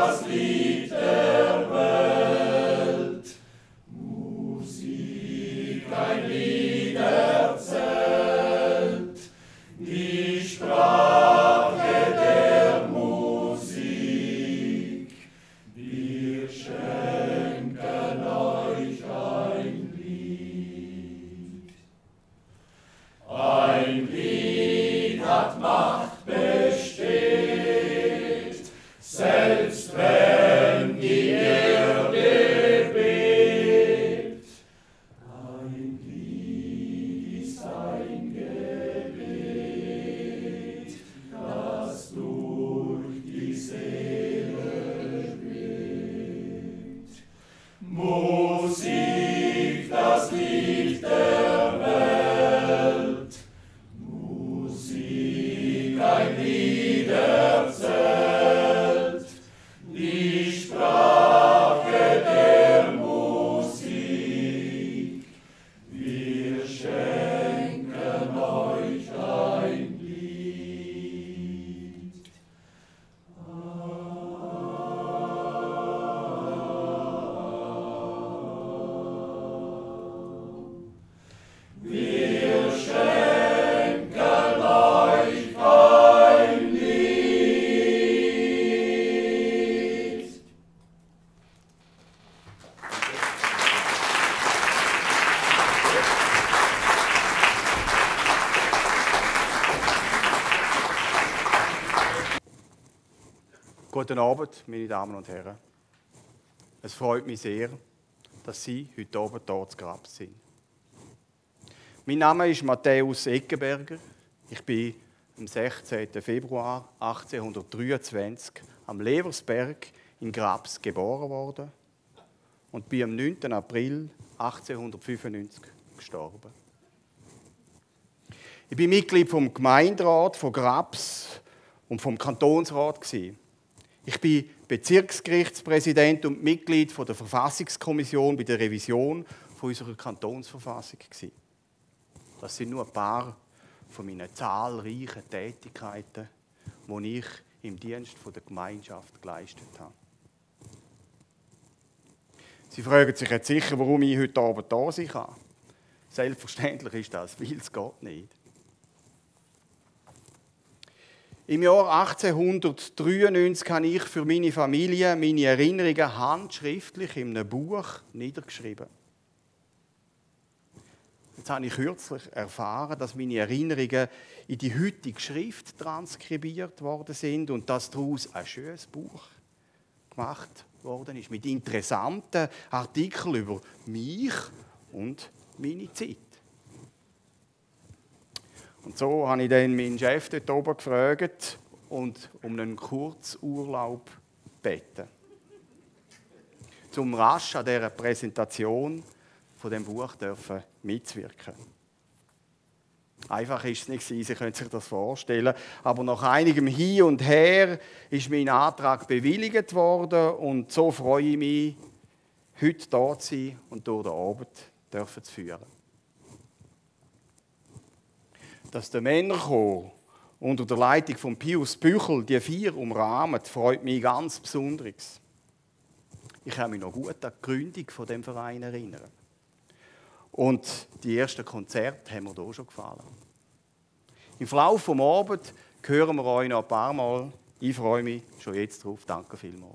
Guten Abend, meine Damen und Herren. Es freut mich sehr, dass Sie heute Abend hier zu Grabs sind. Mein Name ist Matthäus Eckenberger. Ich bin am 16. Februar 1823 am Leversberg in Grabs geboren worden und bin am 9. April 1895 gestorben. Ich bin Mitglied vom Gemeinderat von Grabs und vom Kantonsrat gewesen. Ich bin Bezirksgerichtspräsident und Mitglied der Verfassungskommission bei der Revision unserer Kantonsverfassung gewesen. Das sind nur ein paar von meinen zahlreichen Tätigkeiten, die ich im Dienst der Gemeinschaft geleistet habe. Sie fragen sich jetzt sicher, warum ich heute Abend da sein kann. Selbstverständlich ist das, weil es geht nicht. Im Jahr 1893 habe ich für meine Familie meine Erinnerungen handschriftlich in einem Buch niedergeschrieben. Jetzt habe ich kürzlich erfahren, dass meine Erinnerungen in die heutige Schrift transkribiert worden sind und dass daraus ein schönes Buch gemacht worden ist, mit interessanten Artikeln über mich und meine Zeit. Und so habe ich dann meinen Chef dort oben gefragt und um einen Kurzurlaub gebeten. Um rasch an dieser Präsentation von dem Buch mitzuwirken. Einfach ist es nicht, Sie können sich das vorstellen. Aber nach einigem Hin und Her ist mein Antrag bewilligt worden und so freue ich mich, heute da zu sein und durch den Abend zu führen. Dass der Männerchor unter der Leitung von Pius Büchel die 4 umrahmt, freut mich ganz besonders. Ich kann mich noch gut an die Gründung von dem Verein erinnern. Und die ersten Konzerte haben mir hier schon gefallen. Im Verlauf des Abends hören wir euch noch ein paar Mal. Ich freue mich schon jetzt drauf. Danke vielmals.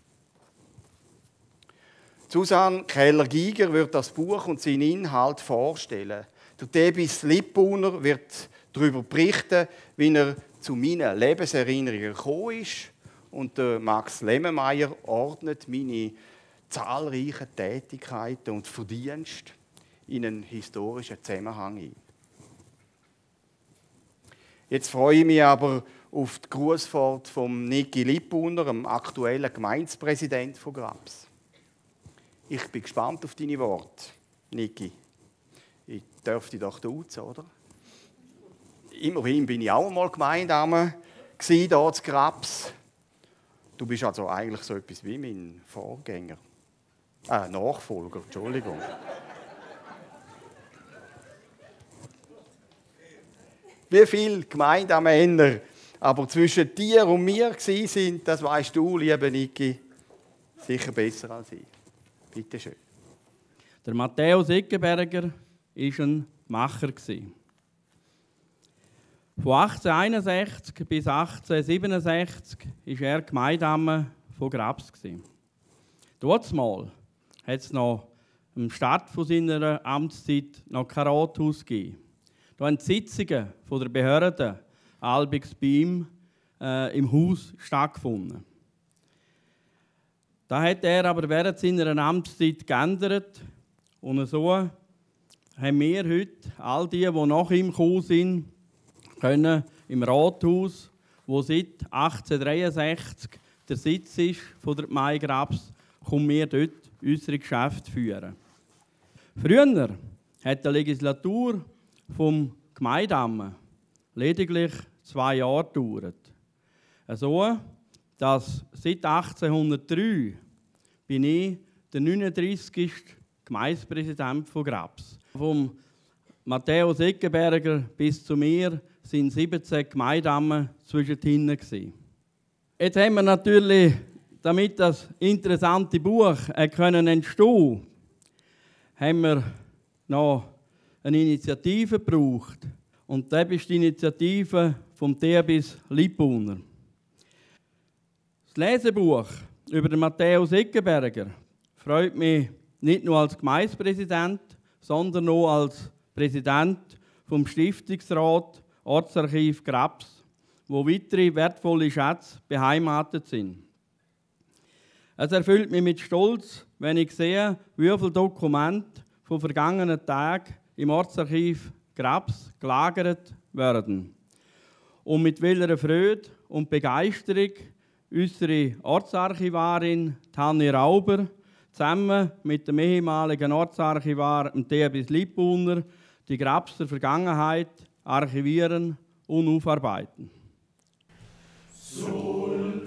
Susanne Keller-Giger wird das Buch und seinen Inhalt vorstellen. Der Debis Lippuner wird darüber berichten, wie er zu meinen Lebenserinnerungen gekommen ist. Und der Max Lemmenmeier ordnet meine zahlreichen Tätigkeiten und Verdienste in einen historischen Zusammenhang ein. Jetzt freue ich mich aber auf die Grußfahrt von Niki Lippuner, dem aktuellen Gemeindepräsidenten von Grabs. Ich bin gespannt auf deine Worte, Niki. Ich dürfte doch duzen, oder? Immerhin bin ich auch einmal Gemeindeame hier zu Grabs. Du bist also eigentlich so etwas wie mein Vorgänger. Nachfolger, Entschuldigung. Wie viele Gemeindemänner Aber zwischen dir und mir sind, das weißt du, liebe Niki, sicher besser als ich. Bitte schön. Der Matthäus Eggenberger war ein Macher. Von 1861 bis 1867 war er Gemeindeamtmann von Grabs. Dortmal hat es noch am Start seiner Amtszeit noch kein Rathaus gegeben. Da haben die Sitzungen der Behörden allbix bei ihm im Haus stattgefunden. Da hat er aber während seiner Amtszeit geändert. Und so haben wir heute, all die nach ihm gekommen sind, können im Rathaus, wo seit 1863 der Sitz ist von der Gemeinde Grabs, können wir dort unsere Geschäfte führen. Früher hat die Legislatur vom Gemeindeamtmann lediglich 2 Jahre gedauert. So, dass seit 1803 bin ich der 39. Gemeindepräsident von Grabs. Vom Matthäus Eggenberger bis zu mir sind 17 Gemeindeamtmänner zwischendrin. Jetzt haben wir natürlich, damit das interessante Buch entstehen konnte, haben wir noch eine Initiative gebraucht. Und das ist die Initiative vom THBIS Lippauner. Das Lesebuch über den Matthäus Eggenberger freut mich nicht nur als Gemeindepräsident, sondern auch als Präsident vom Stiftungsrat Ortsarchiv Grabs, wo weitere wertvolle Schätze beheimatet sind. Es erfüllt mich mit Stolz, wenn ich sehe, wie viele Dokumente von vergangenen Tagen im Ortsarchiv Grabs gelagert werden. Und mit welcher Freude und Begeisterung unsere Ortsarchivarin Tanja Rauber zusammen mit dem ehemaligen Ortsarchivar THBIS Lippauner die Grabser Vergangenheit archivieren und aufarbeiten. Sul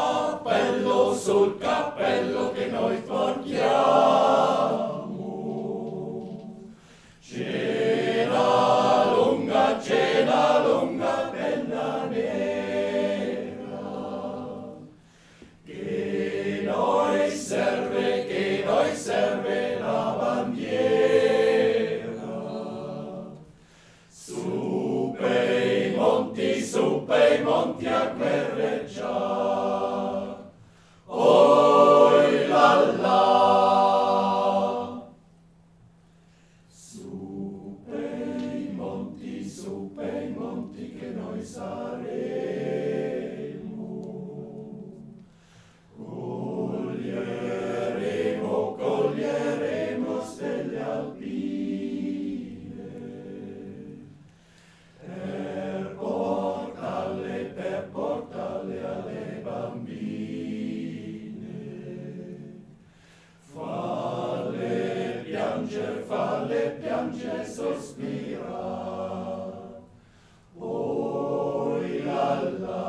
cappello che noi portiamo, cena lunga, bella nera, che noi serve la bandiera, su bei monti a guerreggiare, oi la la. Su bei monti che noi saremo, coglieremo stelle alpine, per portarle alle bambine, falle piangere, sospirare, oi la la.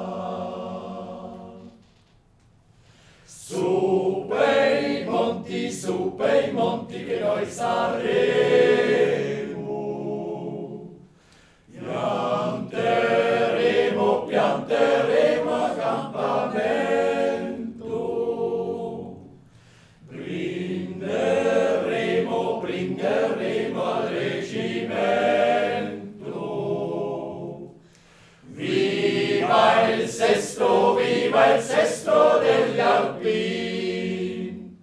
Su bei monti che noi saremo, pianteremo accampamento, brinderemo al reggimento. Viva il sesto degli Alpini,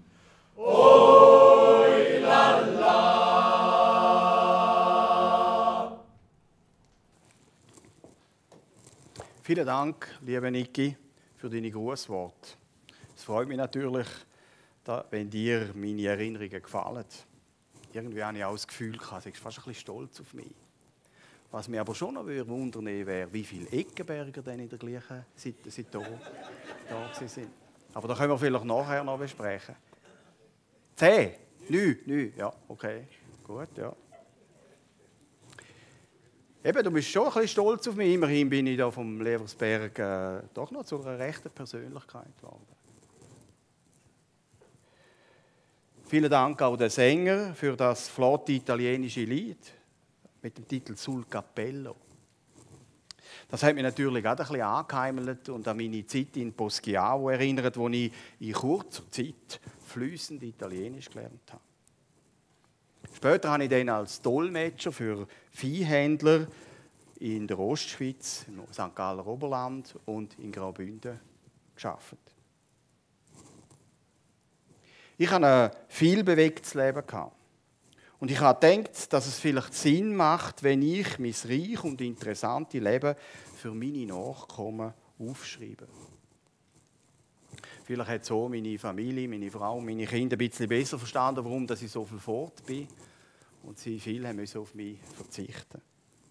oi la la. Vielen Dank, liebe Niki, für deine Grußworte. Es freut mich natürlich, wenn dir meine Erinnerungen gefallen. Irgendwie habe ich auch das Gefühl, du bist fast ein bisschen stolz auf mich. Was mich aber schon noch wundern wäre, wie viele Eggenberger denn in der gleichen Zeit da sind. Aber da können wir vielleicht nachher noch besprechen. 10? 9? Ja, okay. Gut, ja. Eben, du bist schon ein bisschen stolz auf mich. Immerhin bin ich da vom Leversberg doch noch zu einer rechten Persönlichkeit geworden. Vielen Dank auch den Sänger für das flotte italienische Lied mit dem Titel Sul Cappello. Das hat mich natürlich auch ein bisschen angeheimelt und an meine Zeit in Poschiavo erinnert, wo ich in kurzer Zeit fließend Italienisch gelernt habe. Später habe ich dann als Dolmetscher für Viehhändler in der Ostschweiz, im St. Galler Oberland und in Graubünden gearbeitet. Ich hatte ein viel bewegtes Leben. Und ich habe gedacht, dass es vielleicht Sinn macht, wenn ich mein reich und interessante Leben für meine Nachkommen aufschreibe. Vielleicht hat so meine Familie, meine Frau und meine Kinder ein bisschen besser verstanden, warum ich so viel fort bin. Und sie viele mussten auf mich verzichten.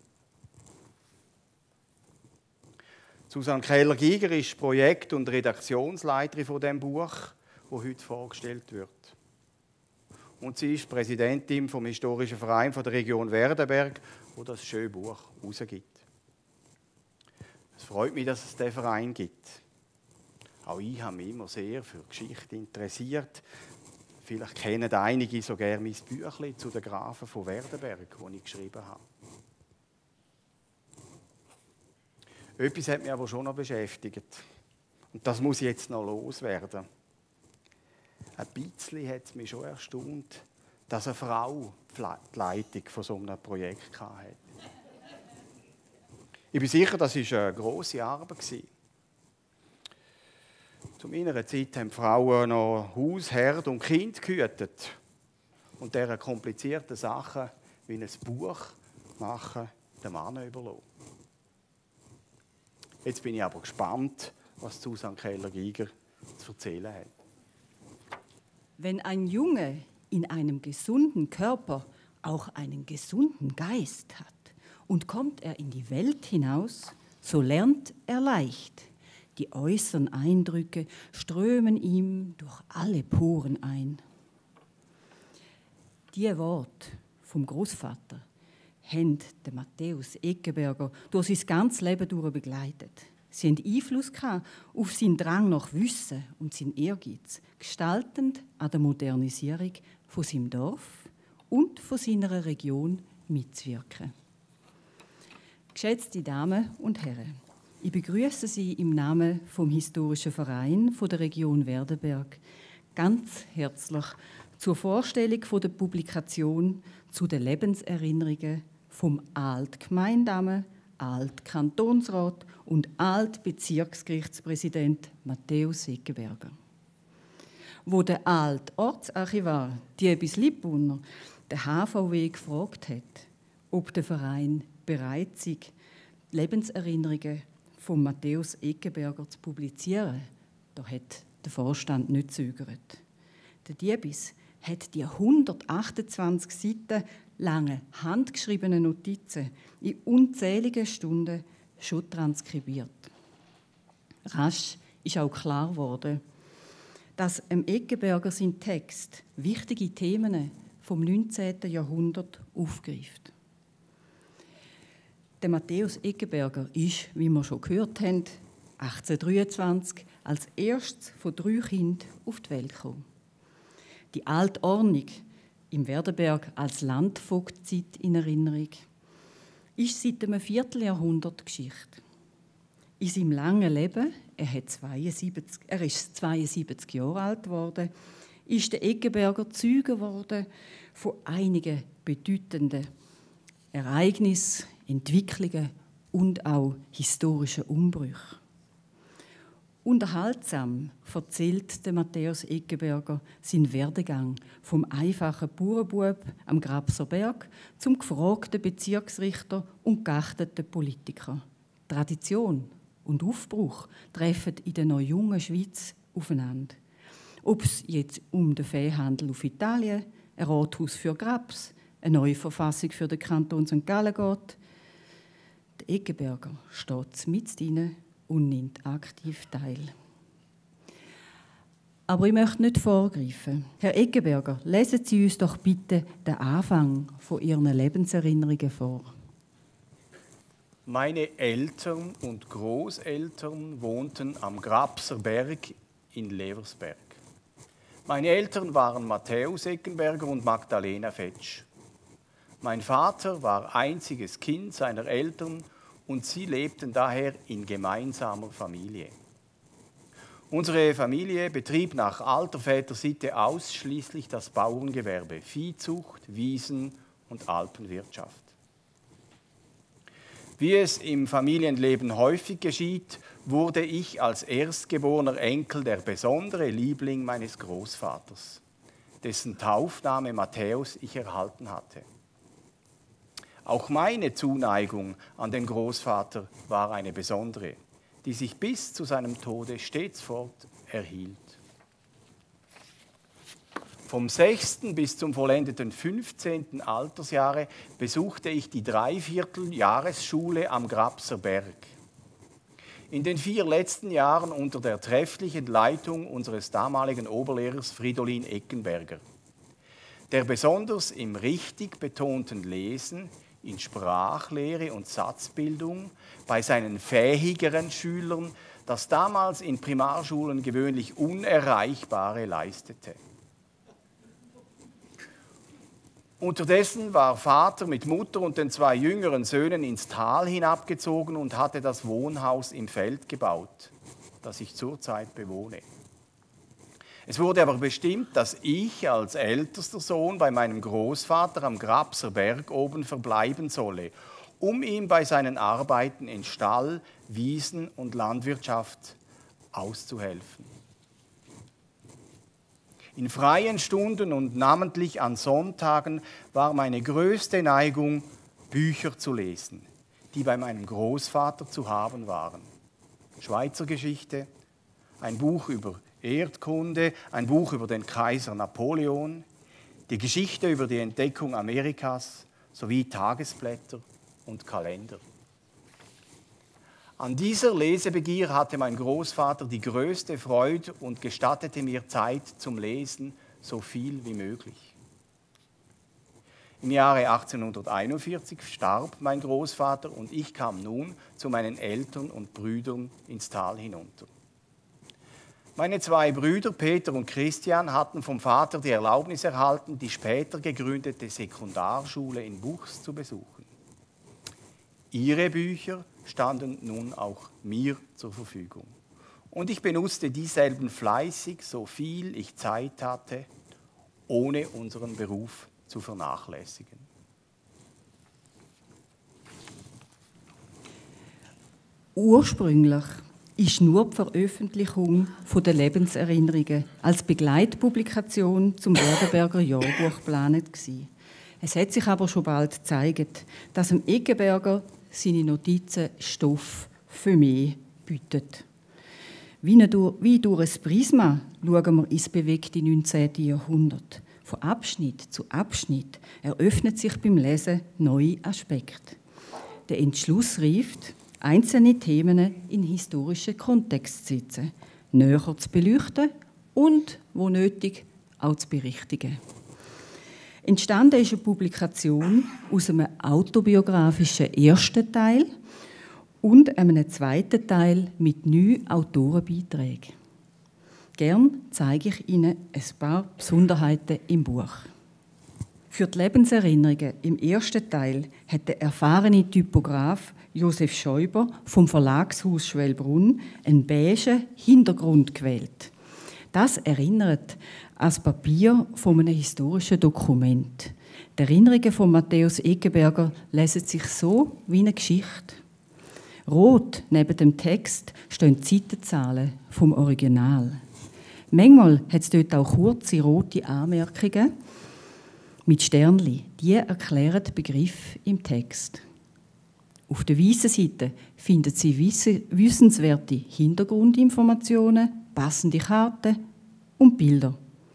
Susanne Keller-Giger ist Projekt- und Redaktionsleiterin von diesem Buch, das heute vorgestellt wird. Und sie ist Präsidentin vom Historischen Verein der Region Werdenberg, wo das schöne Buch herausgibt. Es freut mich, dass es diesen Verein gibt. Auch ich habe mich immer sehr für Geschichte interessiert. Vielleicht kennen einige sogar mein Büchlein zu den Grafen von Werdenberg, das ich geschrieben habe. Etwas hat mich aber schon noch beschäftigt. Und das muss jetzt noch loswerden. Ein bisschen hat es mich schon erstaunt, dass eine Frau die Leitung von so einem Projekt hatte. Ich bin sicher, das war eine grosse Arbeit. Zu meiner Zeit haben Frauen noch Haus, Herd und Kind gehütet. Und diese komplizierten Sachen wie ein Buch machen, den Mann überlassen. Jetzt bin ich aber gespannt, was Susanne Keller-Giger zu erzählen hat. Wenn ein Junge in einem gesunden Körper auch einen gesunden Geist hat und kommt er in die Welt hinaus, so lernt er leicht. Die äußeren Eindrücke strömen ihm durch alle Poren ein. Die Worte vom Großvater haben den Matthäus Eggenberger durch sein ganzes Leben durch begleitet. Sie haben Einfluss auf seinen Drang nach Wissen und seinen Ehrgeiz, gestaltend an der Modernisierung von seinem Dorf und von seiner Region mitzuwirken. Geschätzte Damen und Herren, ich begrüße Sie im Namen vom Historischen Verein der Region Werdenberg ganz herzlich zur Vorstellung der Publikation zu den Lebenserinnerungen vom Altgemeindamen, Altkantonsrat und Altbezirksgerichtspräsident Matthäus Eggenberger. Wo der Altortsarchivar Diebis Lippuner den HVW gefragt hat, ob der Verein bereit sei, Lebenserinnerungen von Matthäus Eggenberger zu publizieren, da hat der Vorstand nicht gezögert. Der Diebis hat die 128 Seiten lange handgeschriebenen Notizen in unzähligen Stunden schon transkribiert. Rasch ist auch klar geworden, dass Eggenberger sein Text wichtige Themen vom 19. Jahrhundert aufgreift. Der Matthäus Eggenberger ist, wie wir schon gehört haben, 1823 als erstes von 3 Kindern auf die Welt gekommen. Die Altordnung im Werdenberg als Landvogtzeit in Erinnerung ist seit einem Vierteljahrhundert Geschichte. In seinem langen Leben, er ist 72 Jahre alt geworden, ist der Eggenberger Zeuge geworden von einigen bedeutenden Ereignissen, Entwicklungen und auch historischen Umbrüchen. Unterhaltsam erzählt der Matthäus Eggenberger seinen Werdegang vom einfachen Bauernbub am Grabserberg zum gefragten Bezirksrichter und geachteten Politiker. Tradition und Aufbruch treffen in der noch jungen Schweiz aufeinander. Ob es jetzt um den Viehhandel auf Italien, ein Rathaus für Grabs, eine neue Verfassung für den Kanton St. Gallen geht, der Eggenberger steht mit drin und nimmt aktiv teil. Aber ich möchte nicht vorgreifen. Herr Eggenberger, lesen Sie uns doch bitte den Anfang von Ihren Lebenserinnerungen vor. Meine Eltern und Großeltern wohnten am Grabser Berg in Leversberg. Meine Eltern waren Matthäus Eggenberger und Magdalena Fetsch. Mein Vater war einziges Kind seiner Eltern und sie lebten daher in gemeinsamer Familie. Unsere Familie betrieb nach alter Vätersitte ausschließlich das Bauerngewerbe, Viehzucht, Wiesen- und Alpenwirtschaft. Wie es im Familienleben häufig geschieht, wurde ich als erstgeborener Enkel der besondere Liebling meines Großvaters, dessen Taufname Matthäus ich erhalten hatte. Auch meine Zuneigung an den Großvater war eine besondere, die sich bis zu seinem Tode stets fort erhielt. Vom 6. bis zum vollendeten 15. Altersjahre besuchte ich die 3/4 Jahresschule am Grabser Berg. In den 4 letzten Jahren unter der trefflichen Leitung unseres damaligen Oberlehrers Fridolin Eckenberger, der besonders im richtig betonten Lesen, in Sprachlehre und Satzbildung bei seinen fähigeren Schülern das damals in Primarschulen gewöhnlich Unerreichbare leistete. Unterdessen war Vater mit Mutter und den 2 jüngeren Söhnen ins Tal hinabgezogen und hatte das Wohnhaus im Feld gebaut, das ich zurzeit bewohne. Es wurde aber bestimmt, dass ich als ältester Sohn bei meinem Großvater am Grabser Berg oben verbleiben solle, um ihm bei seinen Arbeiten in Stall, Wiesen und Landwirtschaft auszuhelfen. In freien Stunden und namentlich an Sonntagen war meine größte Neigung, Bücher zu lesen, die bei meinem Großvater zu haben waren. Schweizer Geschichte, ein Buch über Erdkunde, ein Buch über den Kaiser Napoleon, die Geschichte über die Entdeckung Amerikas sowie Tagesblätter und Kalender. An dieser Lesebegier hatte mein Großvater die größte Freude und gestattete mir Zeit zum Lesen so viel wie möglich. Im Jahre 1841 starb mein Großvater und ich kam nun zu meinen Eltern und Brüdern ins Tal hinunter. Meine 2 Brüder, Peter und Christian, hatten vom Vater die Erlaubnis erhalten, die später gegründete Sekundarschule in Buchs zu besuchen. Ihre Bücher standen nun auch mir zur Verfügung. Und ich benutzte dieselben fleißig, so viel ich Zeit hatte, ohne unseren Beruf zu vernachlässigen. Ursprünglich ist nur die Veröffentlichung der Lebenserinnerungen als Begleitpublikation zum Werdenberger Jahrbuch geplant gewesen. Es hat sich aber schon bald gezeigt, dass dem Eckenberger seine Notizen Stoff für mehr bieten. Wie durch ein Prisma schauen wir ins bewegte 19. Jahrhundert. Von Abschnitt zu Abschnitt eröffnet sich beim Lesen neue Aspekte. Der Entschluss reift, einzelne Themen in historischen Kontext zu setzen, näher zu beleuchten und, wo nötig, auch zu berichtigen. Entstanden ist eine Publikation aus einem autobiografischen ersten Teil und einem zweiten Teil mit 9 Autorenbeiträgen. Gern zeige ich Ihnen ein paar Besonderheiten im Buch. Für die Lebenserinnerungen im ersten Teil hat der erfahrene Typograf Josef Schäuber vom Verlagshaus Schwelbrunn einen beigen Hintergrund gewählt. Das erinnert an das Papier von einem historischen Dokument. Die Erinnerungen von Matthäus Eckenberger lesen sich so wie eine Geschichte. Rot neben dem Text stehen die Seitenzahlen vom Original. Manchmal hat es dort auch kurze rote Anmerkungen mit Sternli. Die erklären den Begriff im Text. Auf der weißen Seite finden Sie wissenswerte Hintergrundinformationen, passende Karten und Bilder.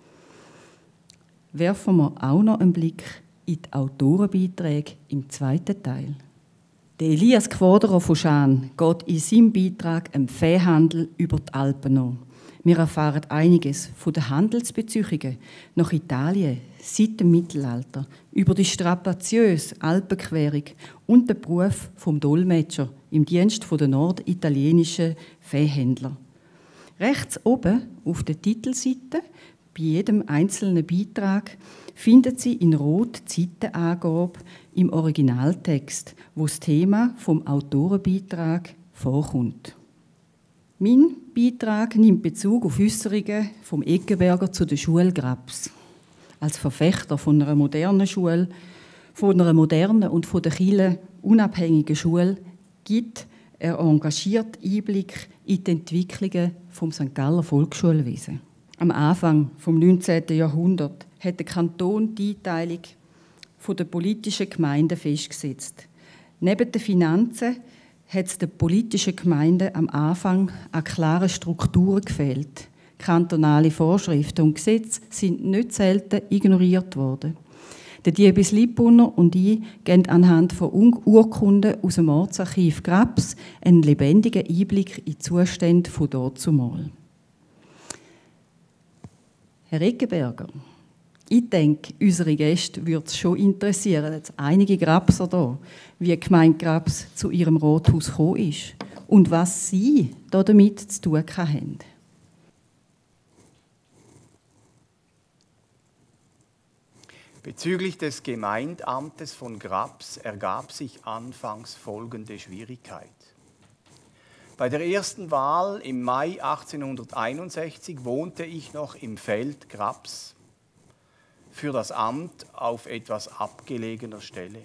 Werfen wir auch noch einen Blick in die Autorenbeiträge im zweiten Teil. Der Elias Gforderer von Schaan geht in seinem Beitrag im Viehhandel über die Alpen nach. Wir erfahren einiges von den Handelsbeziehungen nach Italien seit dem Mittelalter, über die strapaziöse Alpenquerung und den Beruf vom Dolmetscher im Dienst der norditalienischen Viehhändler. Rechts oben auf der Titelseite Bei jedem einzelnen Beitrag findet Sie in Rot die Seitenangabe im Originaltext, wo das Thema vom Autorenbeitrag vorkommt. Mein Beitrag nimmt Bezug auf Äusserungen vom Eggenberger zu der Schule Grabs. Als Verfechter von einer modernen Schule, von einer modernen und von der Kirche unabhängigen Schule, gibt er engagiert Einblick in die Entwicklungen vom St. Galler Volksschulwesen. Am Anfang des 19. Jahrhunderts hat der Kanton die Einteilung der politischen Gemeinden festgesetzt. Neben den Finanzen hat es den politischen Gemeinden am Anfang an klaren Strukturen gefehlt. Kantonale Vorschriften und Gesetze sind nicht selten ignoriert worden. Der Diebis Lippuner und ich geben anhand von Urkunden aus dem Ortsarchiv Grabs einen lebendigen Einblick in die Zustände von dazumal. Herr Eggenberger, ich denke, unsere Gäste würde es schon interessieren, jetzt einige Grabser da, wie die Gemeinde Grabs zu ihrem Rathaus gekommen ist und was Sie damit zu tun haben. Bezüglich des Gemeindamtes von Grabs ergab sich anfangs folgende Schwierigkeit. Bei der ersten Wahl im Mai 1861 wohnte ich noch im Feld Grabs für das Amt auf etwas abgelegener Stelle.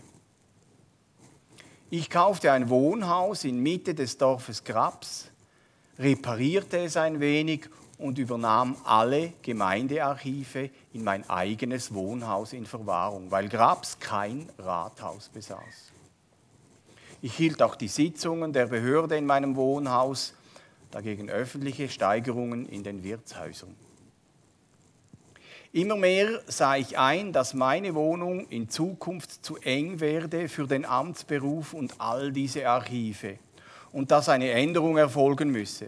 Ich kaufte ein Wohnhaus in Mitte des Dorfes Grabs, reparierte es ein wenig und übernahm alle Gemeindearchive in mein eigenes Wohnhaus in Verwahrung, weil Grabs kein Rathaus besaß. Ich hielt auch die Sitzungen der Behörde in meinem Wohnhaus, dagegen öffentliche Steigerungen in den Wirtshäusern. Immer mehr sah ich ein, dass meine Wohnung in Zukunft zu eng werde für den Amtsberuf und all diese Archive und dass eine Änderung erfolgen müsse.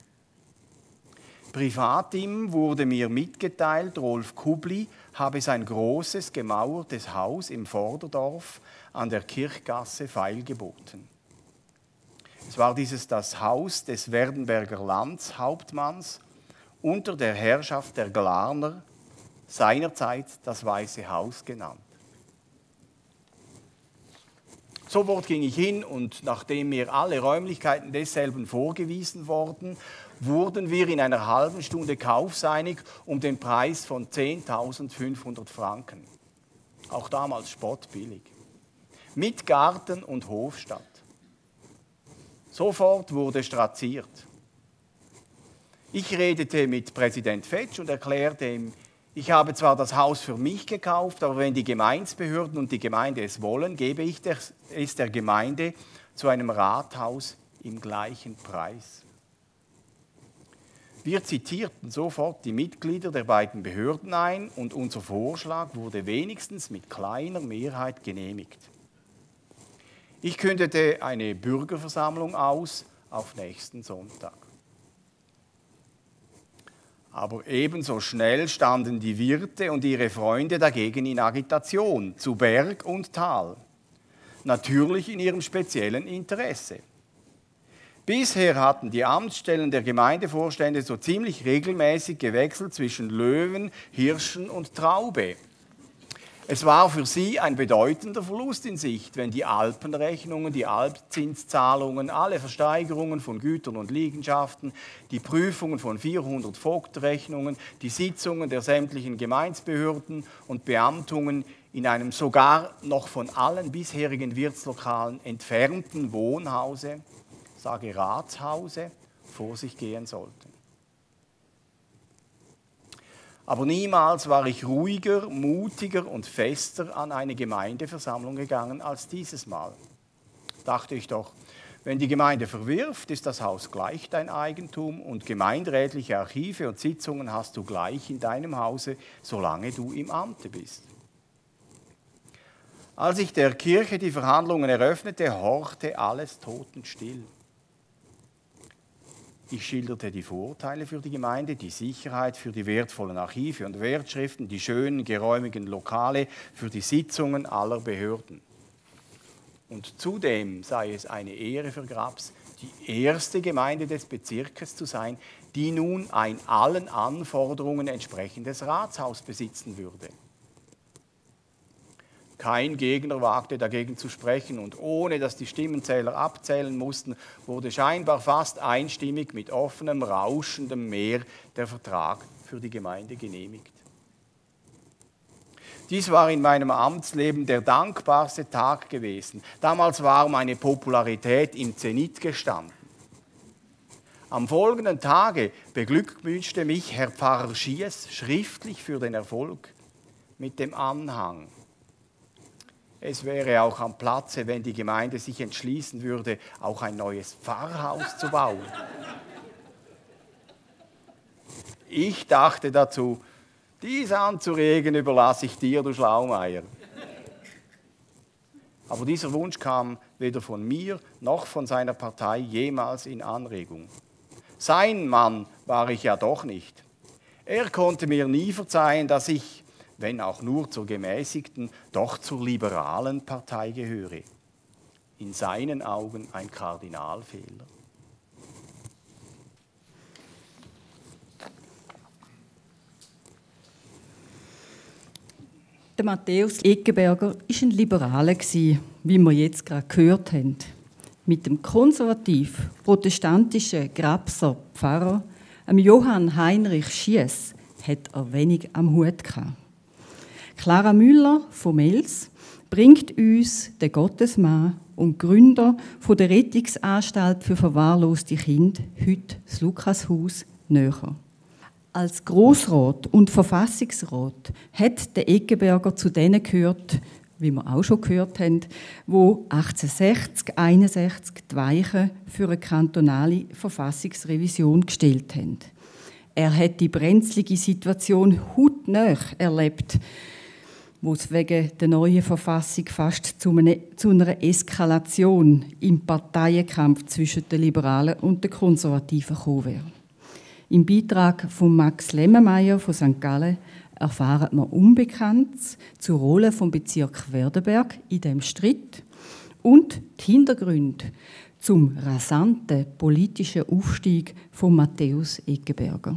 Privatim wurde mir mitgeteilt, Rolf Kubli habe sein großes, gemauertes Haus im Vorderdorf an der Kirchgasse feilgeboten. Es war dieses das Haus des Werdenberger Landshauptmanns unter der Herrschaft der Glarner, seinerzeit das Weiße Haus genannt. Sofort ging ich hin und nachdem mir alle Räumlichkeiten desselben vorgewiesen wurden, wurden wir in einer halben Stunde kaufseinig um den Preis von 10.500 Franken. Auch damals spottbillig. Mit Garten und Hofstatt. Sofort wurde straziert. Ich redete mit Präsident Fetsch und erklärte ihm, ich habe zwar das Haus für mich gekauft, aber wenn die Gemeindsbehörden und die Gemeinde es wollen, gebe ich es der Gemeinde zu einem Rathaus im gleichen Preis. Wir zitierten sofort die Mitglieder der beiden Behörden ein und unser Vorschlag wurde wenigstens mit kleiner Mehrheit genehmigt. Ich kündete eine Bürgerversammlung aus auf nächsten Sonntag. Aber ebenso schnell standen die Wirte und ihre Freunde dagegen in Agitation, zu Berg und Tal. Natürlich in ihrem speziellen Interesse. Bisher hatten die Amtsstellen der Gemeindevorstände so ziemlich regelmäßig gewechselt zwischen Löwen, Hirschen und Traube. Es war für sie ein bedeutender Verlust in Sicht, wenn die Alpenrechnungen, die Alpzinszahlungen, alle Versteigerungen von Gütern und Liegenschaften, die Prüfungen von 400 Vogtrechnungen, die Sitzungen der sämtlichen Gemeindsbehörden und Beamtungen in einem sogar noch von allen bisherigen Wirtslokalen entfernten Wohnhause, sage Ratshause, vor sich gehen sollten. Aber niemals war ich ruhiger, mutiger und fester an eine Gemeindeversammlung gegangen als dieses Mal. Dachte ich doch, wenn die Gemeinde verwirft, ist das Haus gleich dein Eigentum und gemeinderätliche Archive und Sitzungen hast du gleich in deinem Hause, solange du im Amte bist. Als ich der Kirche die Verhandlungen eröffnete, horchte alles totenstill. Ich schilderte die Vorteile für die Gemeinde, die Sicherheit für die wertvollen Archive und Wertschriften, die schönen, geräumigen Lokale für die Sitzungen aller Behörden. Und zudem sei es eine Ehre für Grabs, die erste Gemeinde des Bezirkes zu sein, die nun ein allen Anforderungen entsprechendes Ratshaus besitzen würde. Kein Gegner wagte dagegen zu sprechen und ohne dass die Stimmenzähler abzählen mussten, wurde scheinbar fast einstimmig mit offenem, rauschendem Meer der Vertrag für die Gemeinde genehmigt. Dies war in meinem Amtsleben der dankbarste Tag gewesen. Damals war meine Popularität im Zenit gestanden. Am folgenden Tage beglückwünschte mich Herr Pfarrer Schiess schriftlich für den Erfolg mit dem Anhang: Es wäre auch am Platze, wenn die Gemeinde sich entschließen würde, auch ein neues Pfarrhaus zu bauen. Ich dachte dazu, dies anzuregen überlasse ich dir, du Schlaumeier. Aber dieser Wunsch kam weder von mir noch von seiner Partei jemals in Anregung. Sein Mann war ich ja doch nicht. Er konnte mir nie verzeihen, dass ich, wenn auch nur zur gemäßigten, doch zur liberalen Partei gehöre. In seinen Augen ein Kardinalfehler. Der Matthäus Eggenberger war ein Liberaler, wie wir jetzt gerade gehört haben. Mit dem konservativ-protestantischen Grabser Pfarrer Johann Heinrich Schiess hat er wenig am Hut gehabt. Clara Müller von Mels bringt uns den Gottesmann und Gründer der Rettungsanstalt für verwahrloste Kinder, heute das Lukashaus, näher. Als Grossrat und Verfassungsrat hat der Eggenberger zu denen gehört, wie wir auch schon gehört haben, wo 1860/61 die Weichen für eine kantonale Verfassungsrevision gestellt haben. Er hat die brenzlige Situation hautnah erlebt, wo es wegen der neuen Verfassung fast zu einer Eskalation im Parteienkampf zwischen den Liberalen und den Konservativen gekommen wäre. Im Beitrag von Max Lemmenmeier von St. Gallen erfahren wir Unbekanntes zur Rolle vom Bezirk Werdenberg in diesem Streit und die Hintergründe zum rasanten politischen Aufstieg von Matthäus Eggenberger.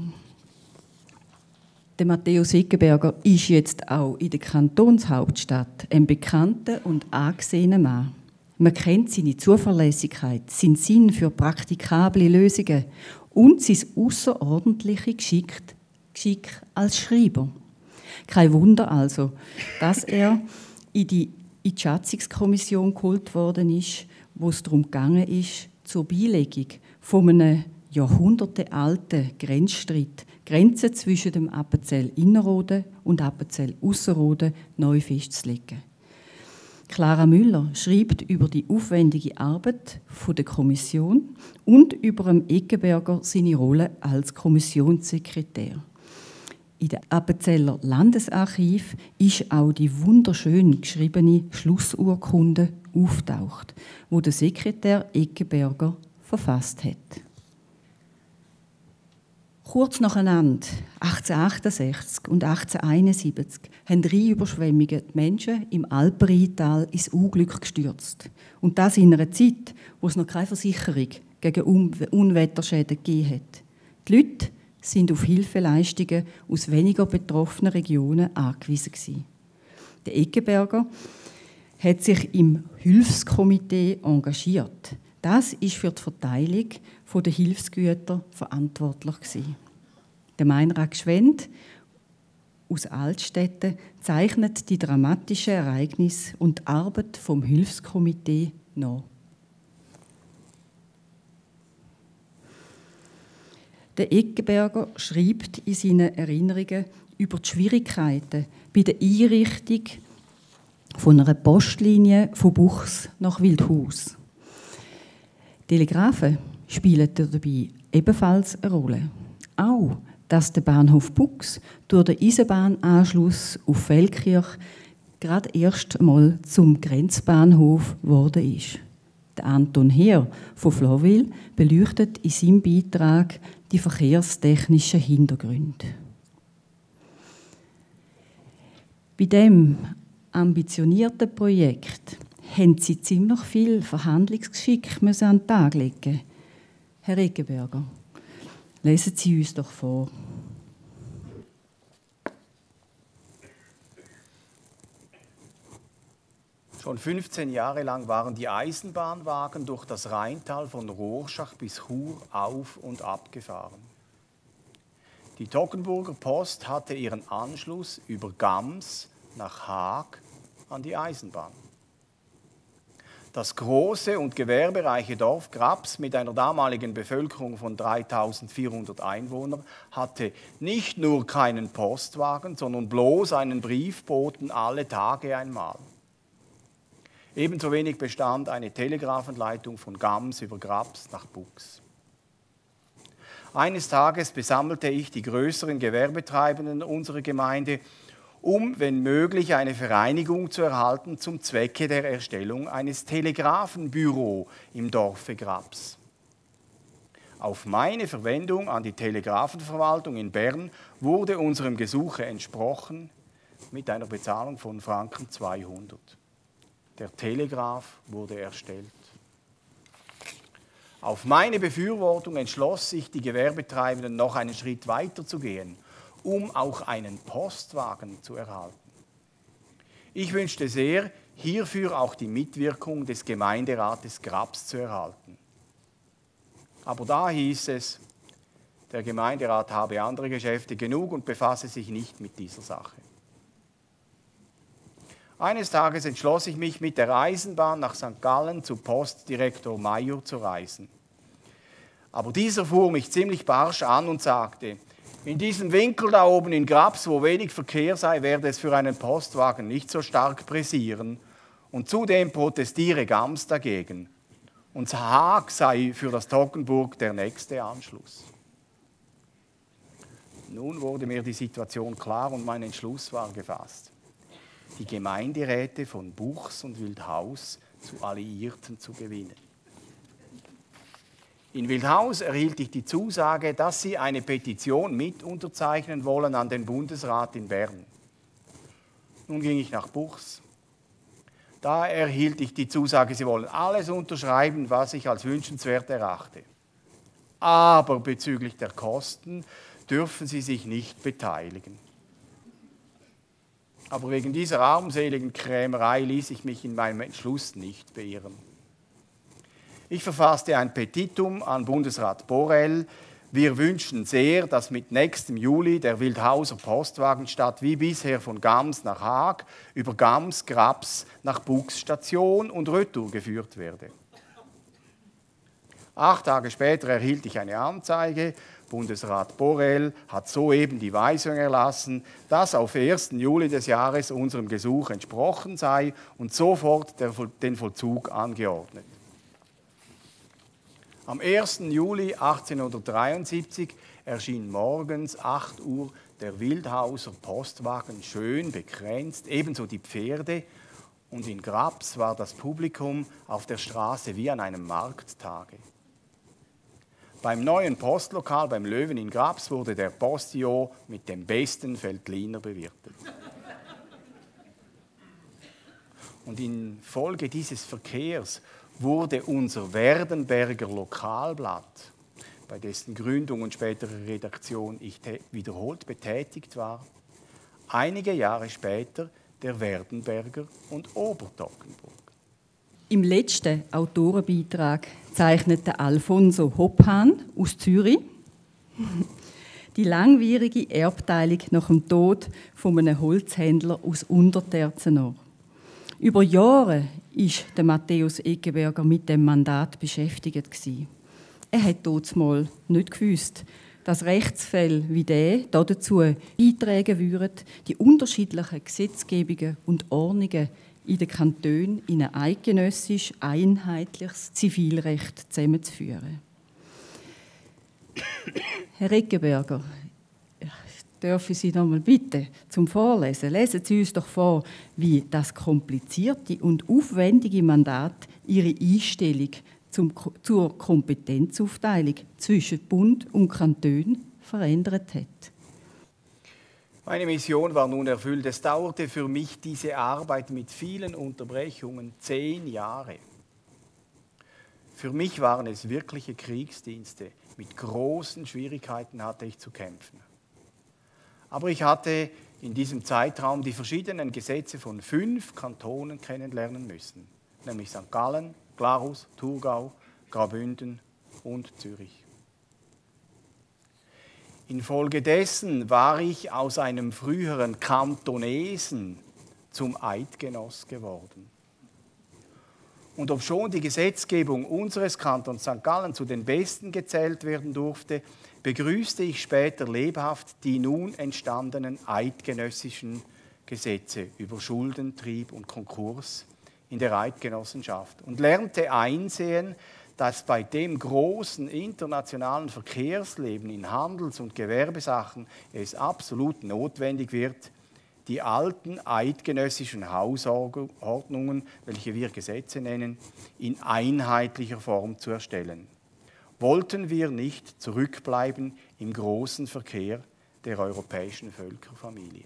Der Matthäus Eggenberger ist jetzt auch in der Kantonshauptstadt ein bekannter und angesehener Mann. Man kennt seine Zuverlässigkeit, seinen Sinn für praktikable Lösungen und sein außerordentliche Geschick als Schreiber. Kein Wunder also, dass er in die Schatzungskommission geholt worden ist, wo es darum gegangen ist, zur Beilegung von einem jahrhundertealten Grenzstreit, Grenzen zwischen dem Appenzell Innerrhoden und Appenzell Ausserrhoden neu festzulegen. Clara Müller schreibt über die aufwendige Arbeit der Kommission und über den Eggenberger seine Rolle als Kommissionssekretär. In dem Appenzeller Landesarchiv ist auch die wunderschön geschriebene Schlussurkunde auftaucht, wo der Sekretär Eggenberger verfasst hat. Kurz nacheinander, 1868 und 1871, haben 3 Überschwemmungen die Menschen im Alpenrheintal ins Unglück gestürzt. Und das in einer Zeit, wo es noch keine Versicherung gegen Unwetterschäden gegeben hat. Die Leute sind auf Hilfeleistungen aus weniger betroffenen Regionen angewiesen gewesen. Der Eggenberger hat sich im Hilfskomitee engagiert. Das ist für die Verteilung der Hilfsgüter verantwortlich gewesen. Der Meinrad Gschwend aus Altstädten zeichnet die dramatischen Ereignisse und die Arbeit vom Hilfskomitee nach. Der Eggenberger schreibt in seinen Erinnerungen über die Schwierigkeiten bei der Einrichtung von einer Postlinie von Buchs nach Wildhaus. Telegrafen spielen dabei ebenfalls eine Rolle. Auch, dass der Bahnhof Buchs durch den Eisenbahnanschluss auf Feldkirch gerade erst einmal zum Grenzbahnhof geworden ist. Der Anton Heer von Flawil beleuchtet in seinem Beitrag die verkehrstechnischen Hintergründe. Bei diesem ambitionierten Projekt haben Sie ziemlich viel Verhandlungsgeschick an den Tag legen, Herr Eggenberger. Lesen Sie uns doch vor. Schon 15 Jahre lang waren die Eisenbahnwagen durch das Rheintal von Rorschach bis Chur auf und ab gefahren. Die Toggenburger Post hatte ihren Anschluss über Gams nach Haag an die Eisenbahn. Das große und gewerbereiche Dorf Graps mit einer damaligen Bevölkerung von 3400 Einwohnern hatte nicht nur keinen Postwagen, sondern bloß einen Briefboten alle Tage einmal. Ebenso wenig bestand eine Telegrafenleitung von Gams über Graps nach Bux. Eines Tages besammelte ich die größeren Gewerbetreibenden unserer Gemeinde, um, wenn möglich, eine Vereinigung zu erhalten zum Zwecke der Erstellung eines Telegrafenbüro im Dorfe Graps. Auf meine Verwendung an die Telegrafenverwaltung in Bern wurde unserem Gesuche entsprochen mit einer Bezahlung von Franken 200. Der Telegraph wurde erstellt. Auf meine Befürwortung entschloss sich die Gewerbetreibenden, noch einen Schritt weiter zu gehen, um auch einen Postwagen zu erhalten. Ich wünschte sehr, hierfür auch die Mitwirkung des Gemeinderates Graps zu erhalten. Aber da hieß es, der Gemeinderat habe andere Geschäfte genug und befasse sich nicht mit dieser Sache. Eines Tages entschloss ich mich, mit der Eisenbahn nach St. Gallen zu Postdirektor Major zu reisen. Aber dieser fuhr mich ziemlich barsch an und sagte, in diesem Winkel da oben in Graps, wo wenig Verkehr sei, werde es für einen Postwagen nicht so stark pressieren. Und zudem protestiere Gams dagegen. Und Haag sei für das Toggenburg der nächste Anschluss. Nun wurde mir die Situation klar und mein Entschluss war gefasst. Die Gemeinderäte von Buchs und Wildhaus zu Alliierten zu gewinnen. In Wildhaus erhielt ich die Zusage, dass sie eine Petition mit unterzeichnen wollen an den Bundesrat in Bern. Nun ging ich nach Buchs. Da erhielt ich die Zusage, sie wollen alles unterschreiben, was ich als wünschenswert erachte. Aber bezüglich der Kosten dürfen sie sich nicht beteiligen. Aber wegen dieser armseligen Krämerei ließ ich mich in meinem Entschluss nicht beirren. Ich verfasste ein Petitum an Bundesrat Borrell. Wir wünschen sehr, dass mit nächstem Juli der Wildhauser Postwagen statt wie bisher von Gams nach Haag über Gams, Graps nach Bux Station und Retour geführt werde. 8 Tage später erhielt ich eine Anzeige. Bundesrat Borrell hat soeben die Weisung erlassen, dass auf 1. Juli des Jahres unserem Gesuch entsprochen sei und sofort den Vollzug angeordnet. Am 1. Juli 1873 erschien morgens 8 Uhr der Wildhauser Postwagen schön bekränzt, ebenso die Pferde, und in Graps war das Publikum auf der Straße wie an einem Markttage. Beim neuen Postlokal beim Löwen in Graps wurde der Postillon mit dem besten Veltliner bewirtet. Und infolge dieses Verkehrs wurde unser Werdenberger Lokalblatt, bei dessen Gründung und späterer Redaktion ich wiederholt betätigt war, einige Jahre später der Werdenberger und Obertoggenburg. Im letzten Autorenbeitrag zeichnete Alfonso Hoppan aus Zürich die langwierige Erbteilung nach dem Tod von einem Holzhändler aus Unterterzen nach. Über Jahre war der Matthäus Eggenberger mit dem Mandat beschäftigt. Er hat damals nicht gewusst, dass Rechtsfälle wie der dazu beitragen würden, die unterschiedlichen Gesetzgebungen und Ordnungen in den Kantonen in ein eidgenössisch einheitliches Zivilrecht zusammenzuführen. Herr Eggenberger, darf ich Sie noch mal bitten zum Vorlesen? Lesen Sie uns doch vor, wie das komplizierte und aufwendige Mandat Ihre Einstellung zur Kompetenzaufteilung zwischen Bund und Kanton verändert hat. Meine Mission war nun erfüllt. Es dauerte für mich diese Arbeit mit vielen Unterbrechungen 10 Jahre. Für mich waren es wirkliche Kriegsdienste, Mit großen Schwierigkeiten hatte ich zu kämpfen. Aber ich hatte in diesem Zeitraum die verschiedenen Gesetze von 5 Kantonen kennenlernen müssen, nämlich St. Gallen, Glarus, Thurgau, Graubünden und Zürich. Infolgedessen war ich aus einem früheren Kantonesen zum Eidgenoss geworden. Und obschon die Gesetzgebung unseres Kantons St. Gallen zu den besten gezählt werden durfte, begrüßte ich später lebhaft die nun entstandenen eidgenössischen Gesetze über Schuldentrieb und Konkurs in der Eidgenossenschaft und lernte einsehen, dass bei dem großen internationalen Verkehrsleben in Handels- und Gewerbesachen es absolut notwendig wird, die alten eidgenössischen Hausordnungen, welche wir Gesetze nennen, in einheitlicher Form zu erstellen. Wollten wir nicht zurückbleiben im großen Verkehr der europäischen Völkerfamilie.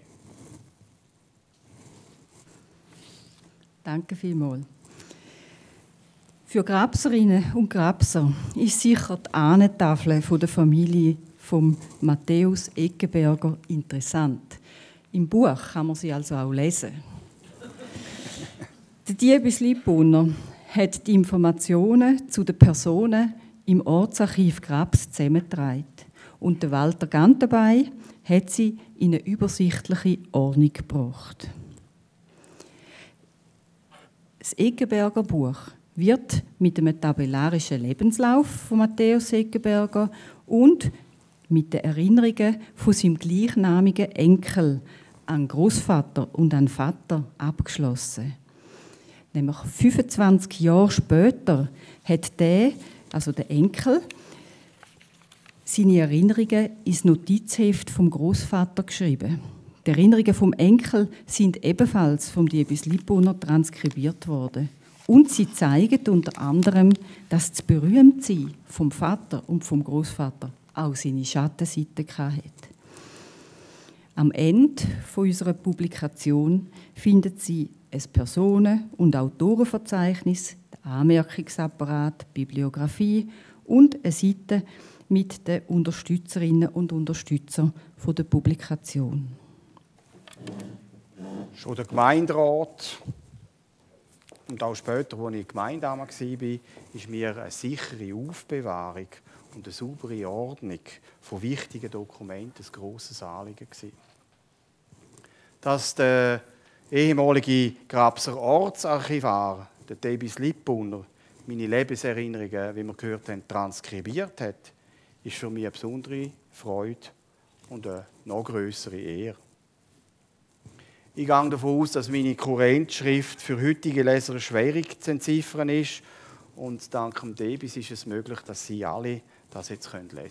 Danke vielmals. Für Grabserinnen und Grabser ist sicher die Ahnentafel der Familie von Matthäus Eggenberger interessant. Im Buch kann man sie also auch lesen. Der Diebis Liebbrunner hat die Informationen zu den Personen im Ortsarchiv Grabs zusammengetragen und der Walter Gantenbein hat sie in eine übersichtliche Ordnung gebracht. Das Eggenberger Buch wird mit einem tabellarischen Lebenslauf von Matthäus Eggenberger und mit den Erinnerungen von seinem gleichnamigen Enkel an Großvater und an Vater abgeschlossen. Nämlich 25 Jahre später hat der Enkel, seine Erinnerungen ins Notizheft vom Großvater geschrieben. Die Erinnerungen vom Enkel sind ebenfalls vom Diebis Liebbrunner transkribiert worden. Und sie zeigen unter anderem, dass das Berühmtsein vom Vater und vom Großvater auch seine Schattenseite hatte. Am Ende unserer Publikation findet Sie ein Personen- und Autorenverzeichnis, den Anmerkungsapparat, Bibliografie und eine Seite mit den Unterstützerinnen und Unterstützern der Publikation. Schon der Gemeinderat und auch später, als ich Gemeindeamt war, ist mir eine sichere Aufbewahrung und eine saubere Ordnung von wichtigen Dokumenten ein grosses Anliegen gewesen. Dass der ehemalige Grabser Ortsarchivar, der Diebis Liebbrunner, meine Lebenserinnerungen, wie wir gehört haben, transkribiert hat, ist für mich eine besondere Freude und eine noch grössere Ehre. Ich gehe davon aus, dass meine Kurrentschrift für heutige Leser schwierig zu entziffern ist. Und dank dem Diebis ist es möglich, dass Sie alle das jetzt lesen können.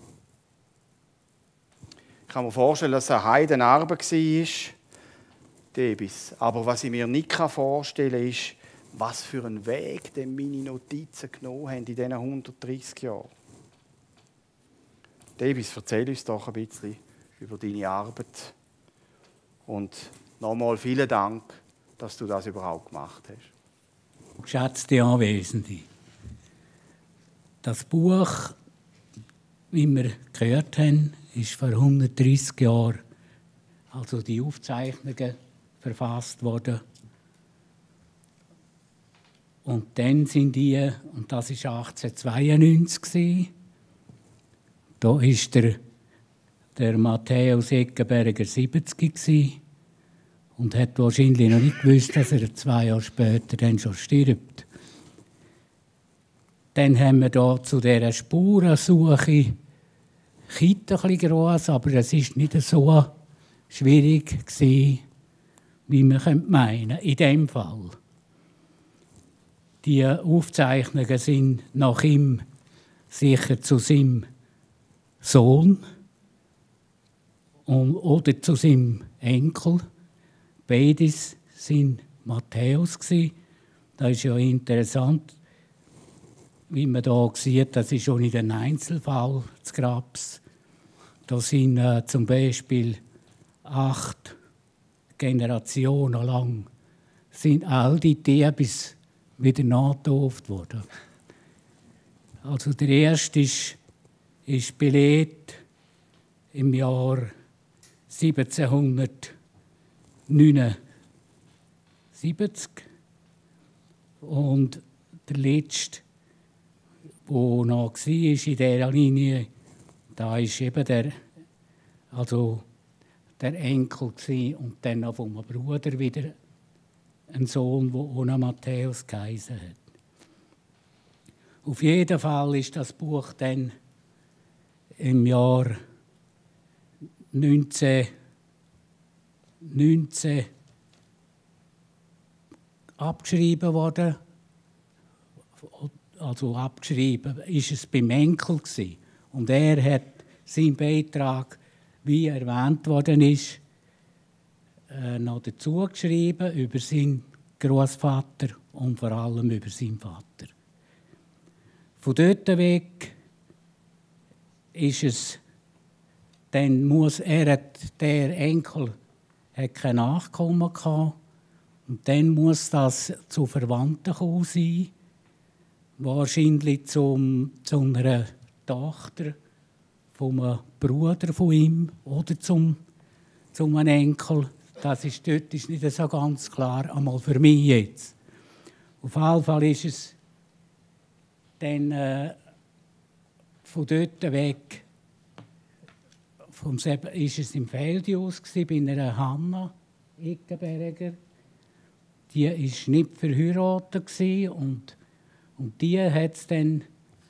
Ich kann mir vorstellen, dass es eine Heidenarbeit war, Diebis. Aber was ich mir nicht vorstellen kann, ist, was für einen Weg denn meine Notizen genommen haben in diesen 130 Jahren. Diebis, erzähl uns doch ein bisschen über deine Arbeit. Und nochmal vielen Dank, dass du das überhaupt gemacht hast. Geschätzte Anwesende, das Buch, wie wir gehört haben, ist vor 130 Jahren, also die Aufzeichnungen, verfasst worden. Und dann sind die, und das war 1892, da war der Matthäus Eggenberger 70 gewesen und hat wahrscheinlich noch nicht gewusst, dass er 2 Jahre später dann schon stirbt. Dann haben wir da zu dieser Spurensuche Kite ein bisschen gross, aber es war nicht so schwierig gewesen, wie man meinen könnte, in diesem Fall. Die Aufzeichnungen sind nach ihm sicher zu seinem Sohn oder zu seinem Enkel. Beides waren Matthäus. Das ist ja interessant, wie man hier sieht, das ist schon nicht ein Einzelfall des Grabs. Da sind zum Beispiel 8 Generationen lang sind all die Diebis wieder nachgetauft worden. Also der erste war ist belegt im Jahr 1779. Und der letzte, der noch war in dieser Linie, da war eben der Enkel und dann noch von meinem Bruder wieder ein Sohn, der ohne Matthäus geheißen hat. Auf jeden Fall ist das Buch dann im Jahr 1919 abgeschrieben worden. Also abgeschrieben ist es beim Enkel gewesen. Und er hat seinen Beitrag, wie erwähnt worden ist, noch dazu geschrieben über seinen Großvater und vor allem über seinen Vater. Von dort weg ist es, dann muss der Enkel hat kein Nachkommen gehabt, und dann muss das zu Verwandten gekommen sein, wahrscheinlich zu einer Tochter von einem Bruder von ihm oder zum einem Enkel. Dort ist nicht so ganz klar, einmal für mich jetzt. Auf jeden Fall ist es dann von dort weg ist es im Feldhaus bei einer Hanna Eckenberger. Die war nicht verheiratet und die hat es dann,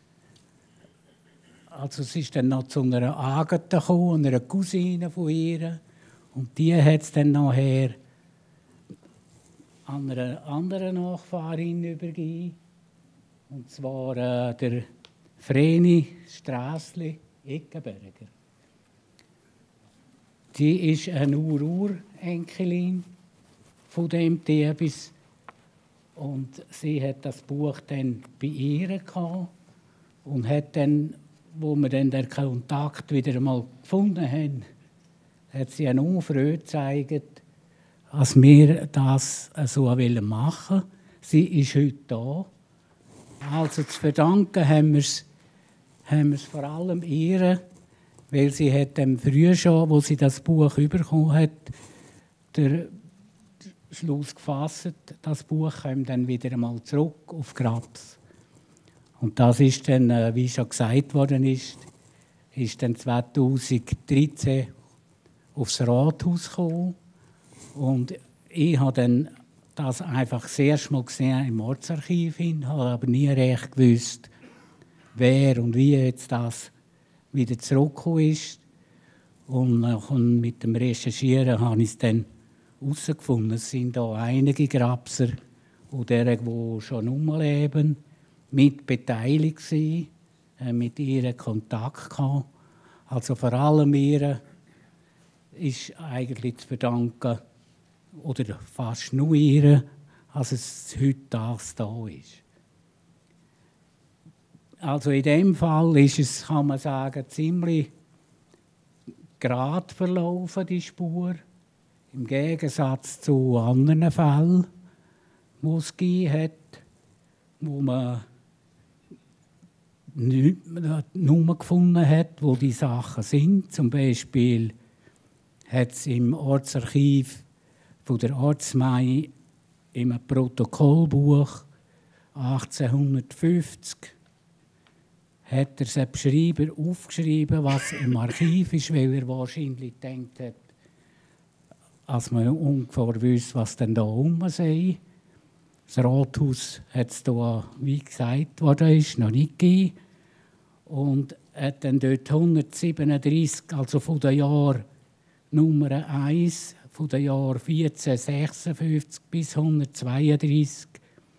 also es ist dann noch zu einer Agathe gekommen, einer Cousine von ihr, und die hat es dann nachher an einer anderen Nachfahrin übergeben, und zwar der Vreni Strassli Eckenberger. Die ist eine Urenkelin von dem Thiebis, und sie hat das Buch dann bei ihr gehabt und hat dann, wo wir dann den Kontakt wieder einmal gefunden haben, hat sie eine Unfreude gezeigt, dass wir das so machen wollen. Sie ist heute da. Also zu verdanken haben wir es vor allem ihr, weil sie hat dann früher schon, als sie das Buch bekommen hat, den Schluss gefasst, das Buch kommt dann wieder einmal zurück auf Grabs. Und das ist dann, wie schon gesagt worden ist dann 2013 aufs Rathaus gekommen. Und ich habe dann das einfach das erste Mal gesehen im Ortsarchiv, habe aber nie recht gewusst, wer und wie jetzt das wieder zurückgekommen ist. Und mit dem Recherchieren habe ich es dann herausgefunden. Es sind da einige Grabser, die schon rumleben, mit beteiligt waren, mit ihr Kontakt gehabt. Also vor allem ihr ist eigentlich zu verdanken, oder fast nur ihr, dass es heute das da ist. Also in dem Fall ist es, kann man sagen, ziemlich gerade verlaufen, die Spur. Im Gegensatz zu anderen Fällen, die es gegeben hat, wo man nicht nur gefunden hat, wo die Sachen sind. Zum Beispiel hat es im Ortsarchiv von der Ortsgemeinde im Protokollbuch 1850 hat der Beschreiber aufgeschrieben, was im Archiv ist, weil er wahrscheinlich gedacht hat, als man ungefähr wusste, was denn da rum sei. Das Rathaus hat es da, wie gesagt worden ist, noch nicht gegeben. Und hat dann dort 137, also von den Jahren Nummer 1, von den Jahren 1456 bis 132,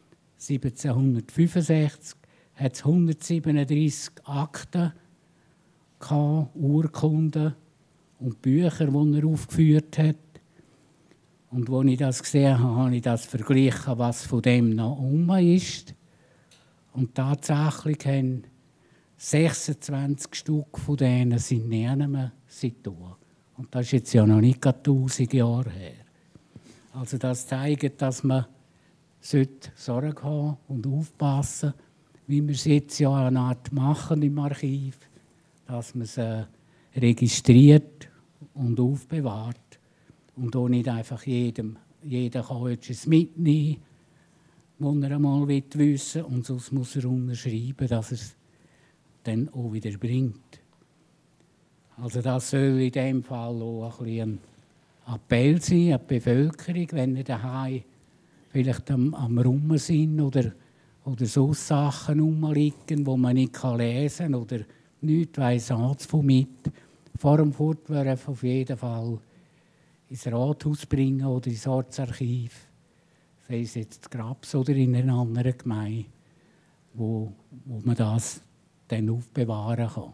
1765, hat es 137 Akten gehabt, Urkunden und Bücher, die er aufgeführt hat. Und als ich das gesehen habe, habe ich das verglichen, was von dem noch ist. Und tatsächlich haben 26 Stück von denen sind nicht mehr seitdem. Und das ist jetzt ja noch nicht 1000 Jahre her. Also das zeigt, dass man Sorge haben und aufpassen sollte, wie wir es jetzt ja eine Art machen im Archiv, dass man sie registriert und aufbewahrt und auch nicht einfach jeder kann etwas mitnehmen, was er einmal wissen will, und sonst muss er unterschreiben, dass er es dann auch wieder bringt. Also das soll in diesem Fall auch ein bisschen ein Appell sein an die Bevölkerung, wenn ihr daheim vielleicht am Rum sind oder so Sachen rumliegen, die man nicht lesen kann oder nichts weiss von mit. Vor dem Fortwerfen auf jeden Fall ins Rathaus bringen oder ins Ortsarchiv, sei es jetzt Grabs oder in einer anderen Gemeinde, wo man das dann aufbewahren kann.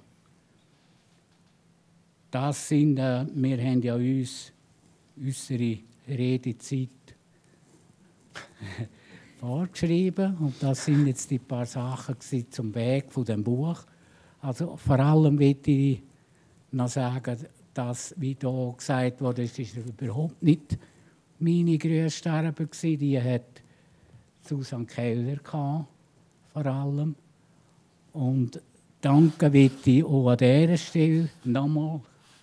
Das sind, wir haben ja uns unsere Redezeit vorgeschrieben und das sind jetzt die paar Sachen zum Weg von dem Buch. Also vor allem möchte ich noch sagen, dass, wie hier gesagt wurde, es ist überhaupt nicht meine Grünsterbe gewesen. Die hat Susanne Keller gehabt, vor allem. Und danke möchte ich auch an dieser Stelle nochmal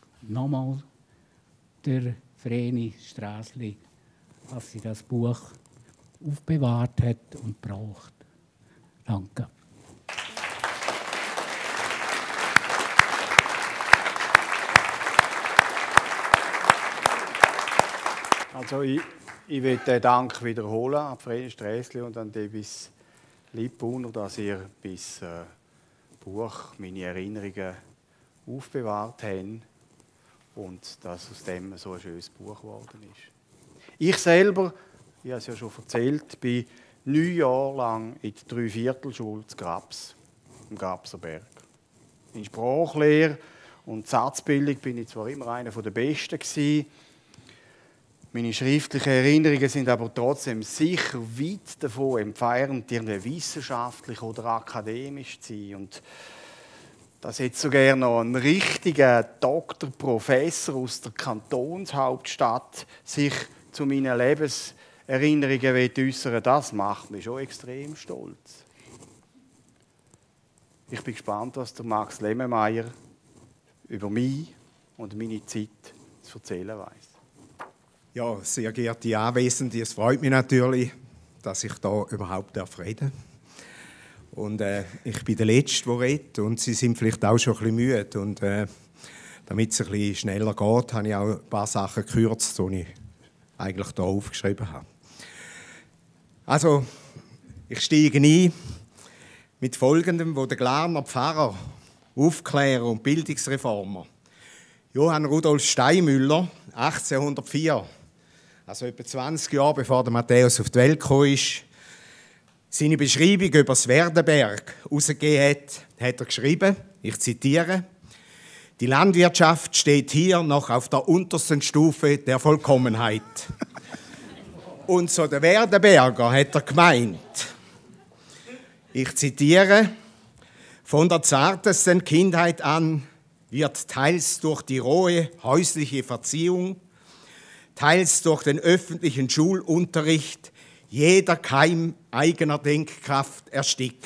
der Vreni Strässli, dass sie das Buch aufbewahrt hat und braucht. Danke. Also ich will den Dank wiederholen an Vreni Strässli und an Debis Lippuner, dass ihr bis Buch meine Erinnerungen aufbewahrt habt und dass aus dem so ein schönes Buch geworden ist. Ich selber, ich habe es ja schon erzählt, bin 9 Jahre lang in der Dreiviertelschule zu Grabs, am Grabser Berg. In Sprachlehre und Satzbildung bin ich zwar immer einer der Besten gewesen, meine schriftlichen Erinnerungen sind aber trotzdem sicher weit davon entfernt, irgendwie wissenschaftlich oder akademisch zu sein. Und dass jetzt sogar noch ein richtiger Doktor, Professor aus der Kantonshauptstadt sich zu meinen Lebenserinnerungen äußern, das macht mich schon extrem stolz. Ich bin gespannt, was der Max Lemmemeyer über mich und meine Zeit zu erzählen weiss. Ja, sehr geehrte Anwesende, es freut mich natürlich, dass ich da überhaupt reden darf. Und ich bin der Letzte, der redet, und Sie sind vielleicht auch schon ein bisschen müde. Und damit es ein bisschen schneller geht, habe ich auch ein paar Sachen gekürzt, die ich eigentlich hier aufgeschrieben habe. Also, ich steige ein mit Folgendem, wo der Glarner Pfarrer, Aufklärer und Bildungsreformer Johann Rudolf Steinmüller 1804, also etwa 20 Jahre bevor der Matthäus auf die Welt gekommen ist, seine Beschreibung über das Werdenberg herausgegeben hat er geschrieben, ich zitiere: Die Landwirtschaft steht hier noch auf der untersten Stufe der Vollkommenheit. Und so der Werdenberger hat er gemeint, ich zitiere: Von der zartesten Kindheit an wird teils durch die rohe häusliche Verziehung, teils durch den öffentlichen Schulunterricht jeder Keim eigener Denkkraft erstickt.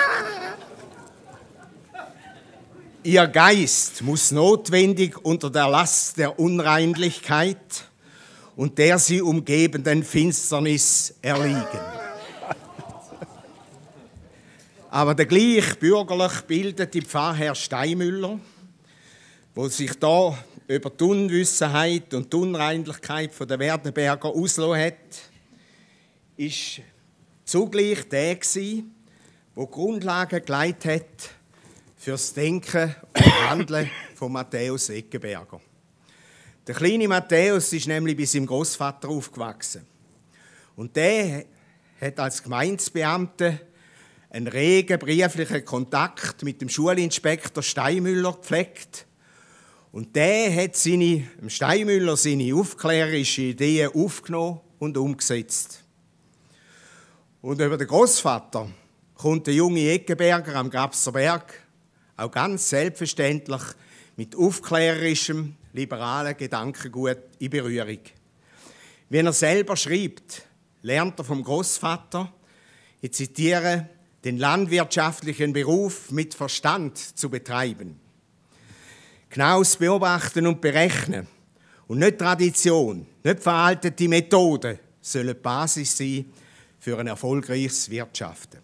Ihr Geist muss notwendig unter der Last der Unreinlichkeit und der sie umgebenden Finsternis erliegen. Aber der gleich bürgerlich bildete Pfarrherr Steinmüller, wo sich da über die Unwissenheit und die Unreinlichkeit der Werdenberger ausgelassen hat, ist zugleich der gewesen, der Grundlagen gelegt hat für das Denken und Handeln von Matthäus Eggenberger. Der kleine Matthäus ist nämlich bei seinem Großvater aufgewachsen. Und der hat als Gemeindebeamter einen regen brieflichen Kontakt mit dem Schulinspektor Steinmüller gepflegt. Und der hat Steinmüller seine aufklärerischen Ideen aufgenommen und umgesetzt. Und über den Großvater kommt der junge Eggenberger am Grabser Berg auch ganz selbstverständlich mit aufklärerischem, liberalen Gedankengut in Berührung. Wie er selber schreibt, lernt er vom Großvater, ich zitiere, den landwirtschaftlichen Beruf mit Verstand zu betreiben. Genaues Beobachten und Berechnen und nicht Tradition, nicht veraltete Methoden sollen die Basis sein für ein erfolgreiches Wirtschaften.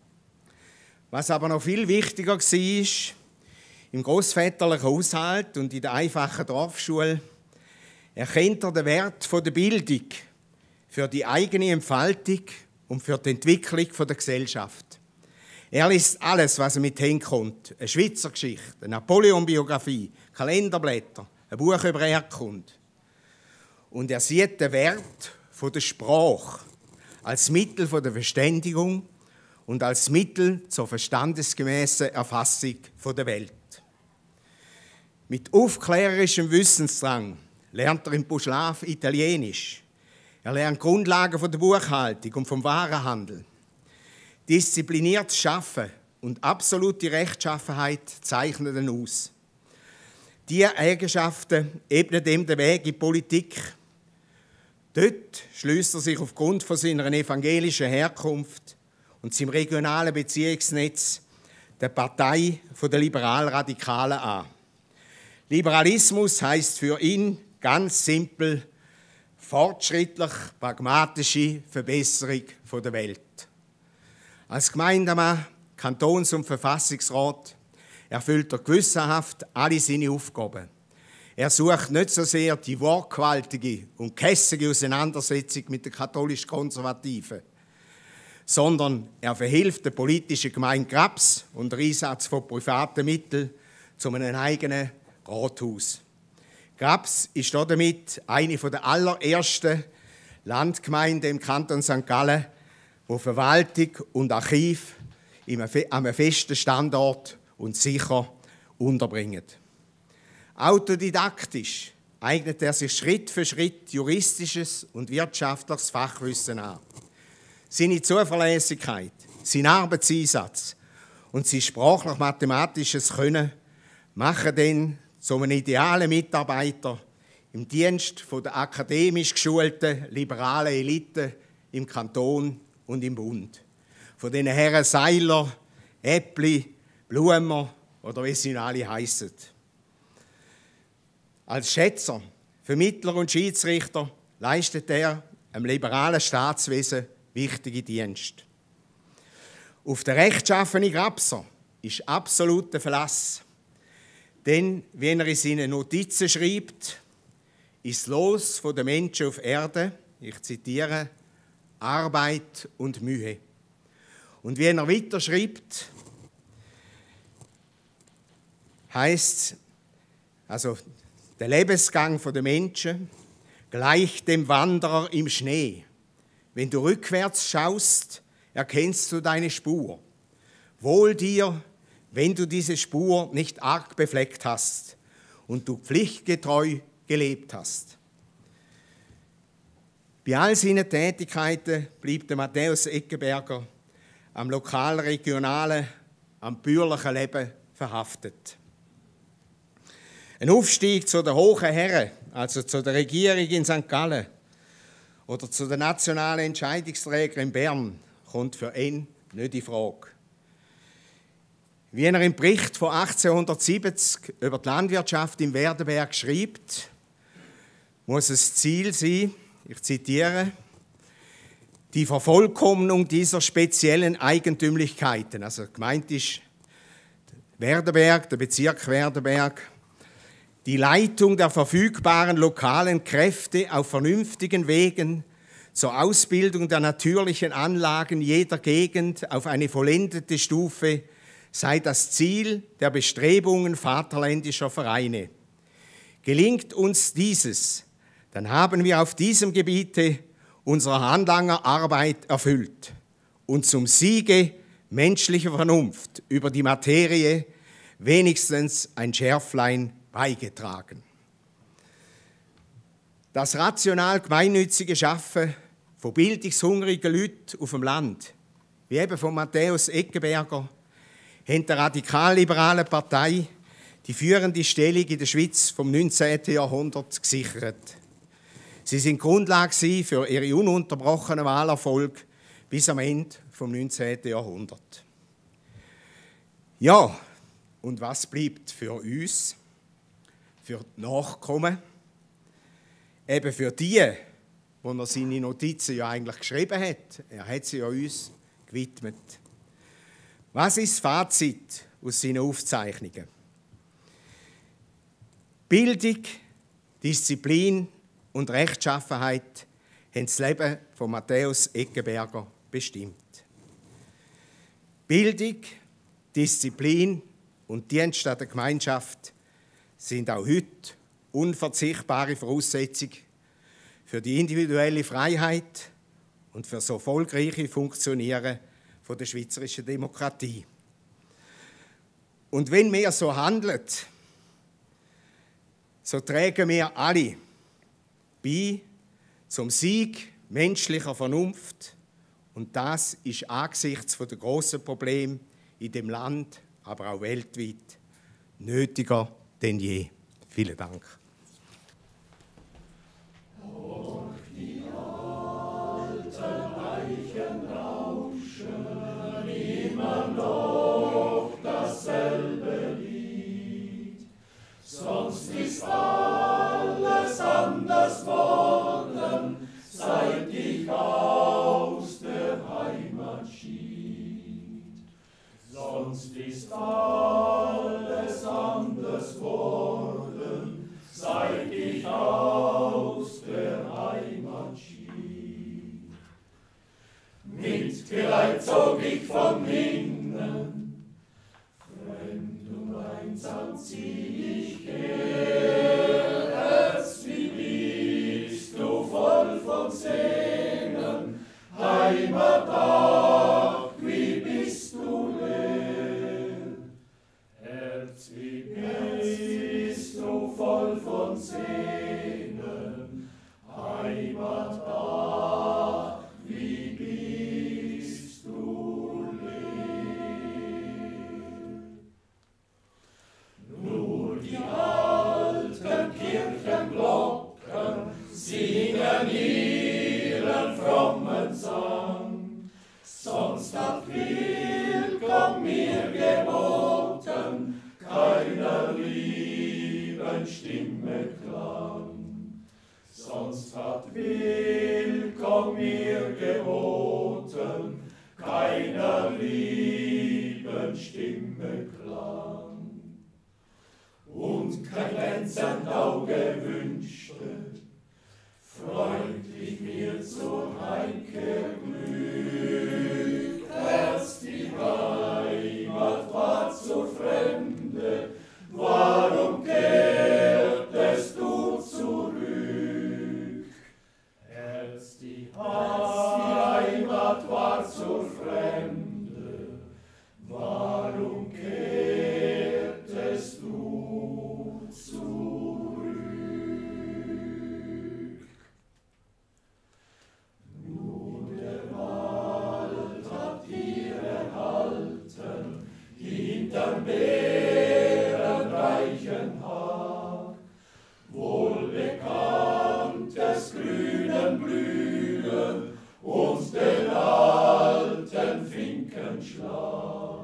Was aber noch viel wichtiger war, im grossväterlichen Haushalt und in der einfachen Dorfschule erkennt er den Wert der Bildung für die eigene Entfaltung und für die Entwicklung der Gesellschaft. Er liest alles, was er mit hinkommt. Eine Schweizer Geschichte, eine Napoleon-Biografie, Kalenderblätter, ein Buch über Erdkunde. Und er sieht den Wert der Sprache als Mittel der Verständigung und als Mittel zur verstandesgemäßen Erfassung der Welt. Mit aufklärerischem Wissensdrang lernt er im Buschlaf Italienisch. Er lernt Grundlagen der Buchhaltung und vom Warenhandel. Diszipliniertes Schaffen und absolute Rechtschaffenheit zeichnen ihn aus. Diese Eigenschaften ebnen ihm den Weg in die Politik. Dort schließt er sich aufgrund von seiner evangelischen Herkunft und seinem regionalen Beziehungsnetz der Partei der Liberal-Radikalen an. Liberalismus heisst für ihn ganz simpel fortschrittlich pragmatische Verbesserung der Welt. Als Gemeindemann, Kantons- und Verfassungsrat erfüllt er gewissenhaft alle seine Aufgaben. Er sucht nicht so sehr die wortgewaltige und kässige Auseinandersetzung mit den katholisch-Konservativen, sondern er verhilft der politischen Gemeinde Grabs und der Einsatz von privaten Mitteln zu einem eigenen Rathaus. Grabs ist damit eine der allerersten Landgemeinden im Kanton St. Gallen, wo Verwaltung und Archiv an einem festen Standort und sicher unterbringen. Autodidaktisch eignet er sich Schritt für Schritt juristisches und wirtschaftliches Fachwissen an. Seine Zuverlässigkeit, sein Arbeitseinsatz und sein sprachlich-mathematisches Können machen den zu einem idealen Mitarbeiter im Dienst der akademisch geschulten liberalen Elite im Kanton und im Bund. Von den Herren Seiler, Äppli, Blumer oder wie sie alle heissen. Als Schätzer, Vermittler und Schiedsrichter leistet er einem liberalen Staatswesen wichtige Dienste. Auf den rechtschaffenen Grabser ist absoluter Verlass. Denn, wenn er in seinen Notizen schreibt, ist das Los der Menschen auf Erde, ich zitiere, Arbeit und Mühe. Und wie er weiter schreibt, heisst, also der Lebensgang der Menschen gleicht dem Wanderer im Schnee. Wenn du rückwärts schaust, erkennst du deine Spur. Wohl dir, wenn du diese Spur nicht arg befleckt hast und du pflichtgetreu gelebt hast. Bei all seinen Tätigkeiten blieb der Matthäus Eggenberger am lokal-regionalen, am bürgerlichen Leben verhaftet. Ein Aufstieg zu den hohen Herren, also zu der Regierung in St. Gallen oder zu den nationalen Entscheidungsträgern in Bern, kommt für ihn nicht in Frage. Wie er im Bericht von 1870 über die Landwirtschaft im Werdenberg schreibt, muss es Ziel sein, ich zitiere, die Vervollkommnung dieser speziellen Eigentümlichkeiten. Also gemeint ist Werdenberg, der Bezirk Werdenberg, die Leitung der verfügbaren lokalen Kräfte auf vernünftigen Wegen zur Ausbildung der natürlichen Anlagen jeder Gegend auf eine vollendete Stufe sei das Ziel der Bestrebungen vaterländischer Vereine. Gelingt uns dieses, dann haben wir auf diesem Gebiete unsere handlanger Arbeit erfüllt und zum Siege menschlicher Vernunft über die Materie wenigstens ein Schärflein beigetragen. Das rational gemeinnützige Schaffen von bildungshungrigen Leuten auf dem Land, wie eben von Matthäus Eggenberger, haben der radikal-liberalen Partei die führende Stellung in der Schweiz vom 19. Jahrhundert gesichert. Sie sind Grundlage für ihre ununterbrochenen Wahlerfolg bis am Ende vom 19. Jahrhundert. Ja, und was bleibt für uns? für die Nachkommen, eben für die, wo er seine Notizen ja eigentlich geschrieben hat. Er hat sie ja uns gewidmet. Was ist das Fazit aus seinen Aufzeichnungen? Bildung, Disziplin und Rechtschaffenheit haben das Leben von Matthäus Eggenberger bestimmt. Bildung, Disziplin und Dienst an der Gemeinschaft sind auch heute unverzichtbare Voraussetzungen für die individuelle Freiheit und für das erfolgreiche Funktionieren der schweizerischen Demokratie. Und wenn wir so handeln, so tragen wir alle bei zum Sieg menschlicher Vernunft. Und das ist angesichts der grossen Probleme in dem Land, aber auch weltweit, nötiger denn je. Vielen Dank. Sonst ist alles anders worden, seit ich aus der Heimat schied. Sonst ist alles anders worden, seit ich aus der Heimat schied. Mit Geleit zog ich von hinnen, fremd und einsam zieh ich her. Herz, wie bist du voll von Sehnen, Heimat, ach, wie bist du leer. Herz, wie bist du voll von Sehnen, Heimat, ach, wie bist du leer. Nur die alten Kirchenglocken singen ihren frommen Sang, sonst hat Willkomm mir geboten, keiner lieben Stimme Klang. Sonst hat Willkomm mir geboten, keiner lieben Stimme Klang. Und kein glänzend Auge wünschte, freundlich mir zur Heimkehr Glück. Erst die Heimat war zur Fremde, warum kehrtest du zurück? Erst die Heimat war zur Fremde, warum kehrtest du zurück? Nur der Wald hat ihr erhalten, hinterm beerenreichen Hag, wohlbekannt des grünen Blühen und den alten Finkenschlag.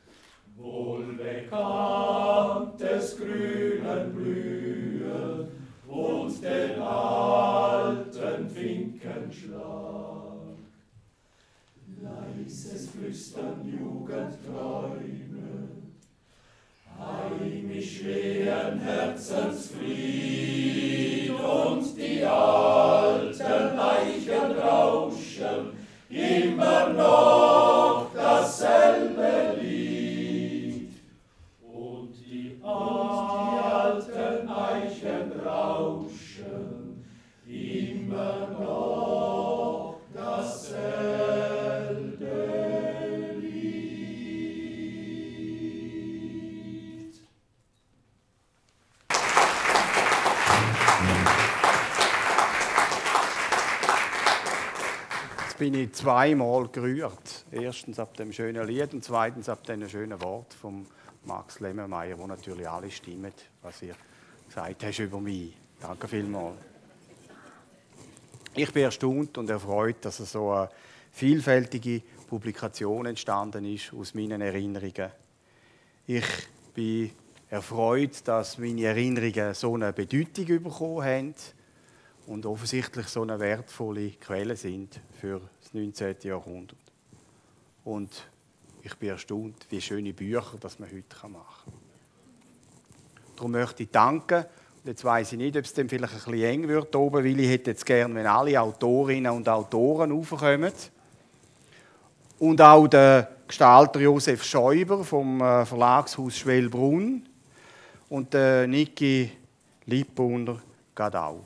Wohlbekannt des grünen Blühen und den alten Finkenschlag. Leises Flüstern Jugendträume, heimisch wehen Herzensfried und die alten Eichen rauschen immer noch dasselbe Lied. Und die alten Eichen rauschen immer noch dasselbe Lied. Jetzt bin ich zweimal gerührt. Erstens ab dem schönen Lied und zweitens ab dem schönen Wort von Max Lemmermeier, wo natürlich alle stimmen, was ihr gesagt hast über mich. Danke vielmals. Ich bin erstaunt und erfreut, dass so eine vielfältige Publikation entstanden ist aus meinen Erinnerungen. Ich bin erfreut, dass meine Erinnerungen so eine Bedeutung bekommen haben und offensichtlich so eine wertvolle Quelle sind für das 19. Jahrhundert. Und ich bin erstaunt, wie schöne Bücher das man heute machen kann. Darum möchte ich danken. Und jetzt weiss ich nicht, ob es dann vielleicht ein bisschen eng wird oben, weil ich hätte jetzt gerne, wenn alle Autorinnen und Autoren raufkommen. Und auch der Gestalter Josef Schäuber vom Verlagshaus Schwelbrunn und der Niki Lippuner geht auch.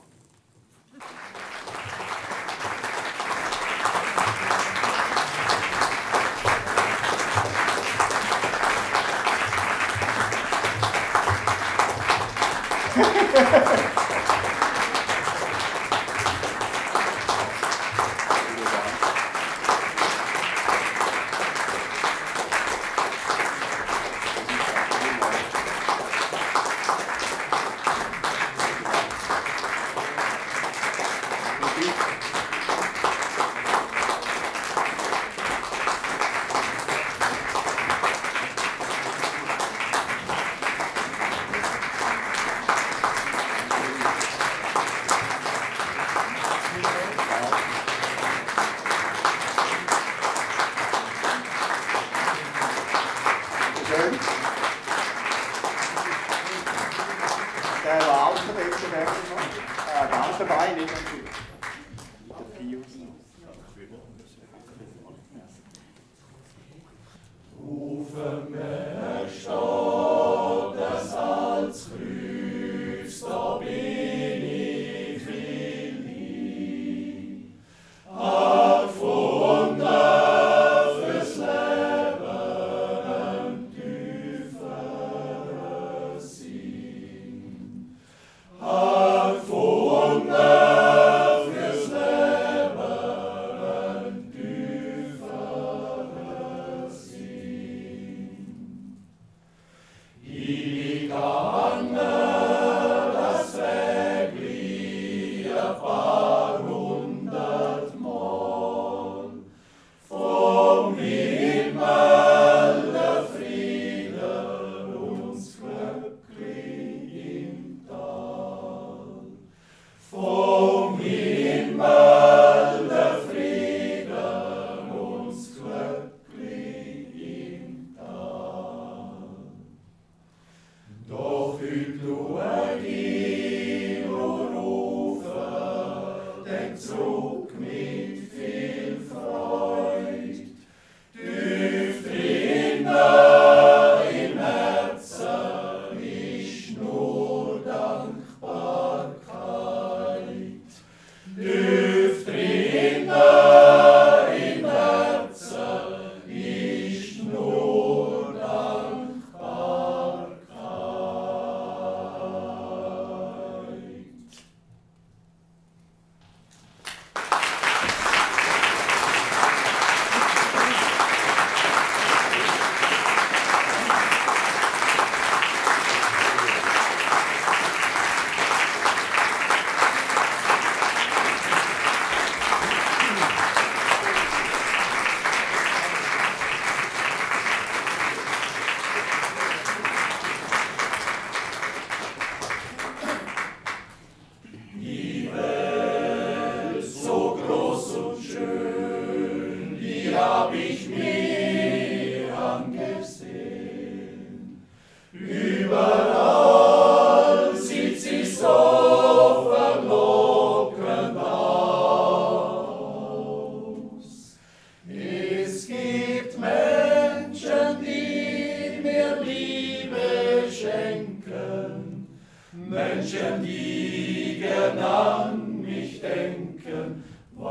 Menschen, die gern an mich denken,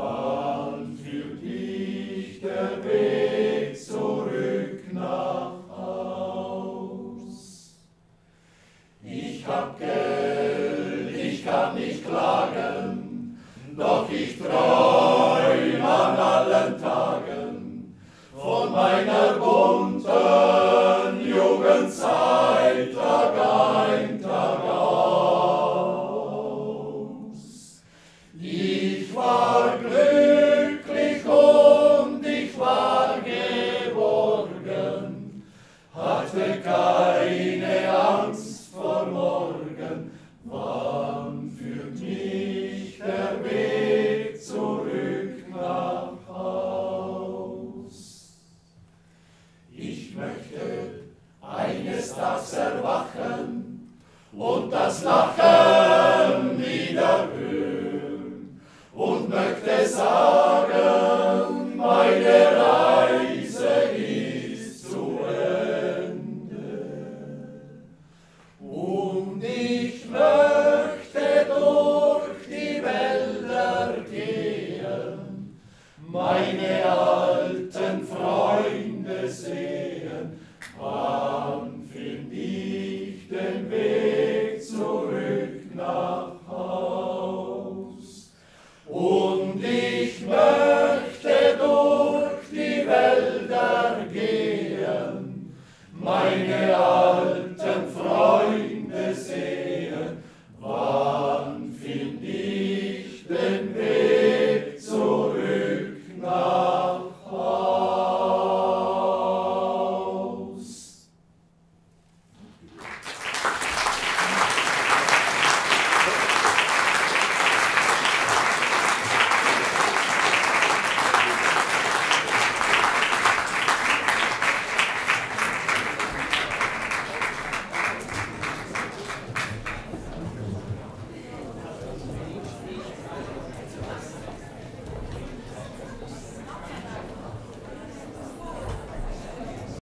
wann führt mich der Weg zurück nach Haus? Ich hab Geld, ich kann nicht klagen, doch ich träum an allen Tagen von meiner bunten Jugendzeit, Tag ein, Tag aus. Ich war glücklich und ich war geborgen, hatte keine Angst und möchte sagen, meine Reise ist zu Ende. Und ich möchte durch die Wälder gehen, meine alten Freunde sehen, wann find ich den Weg zurück nach Haus. Und ich möchte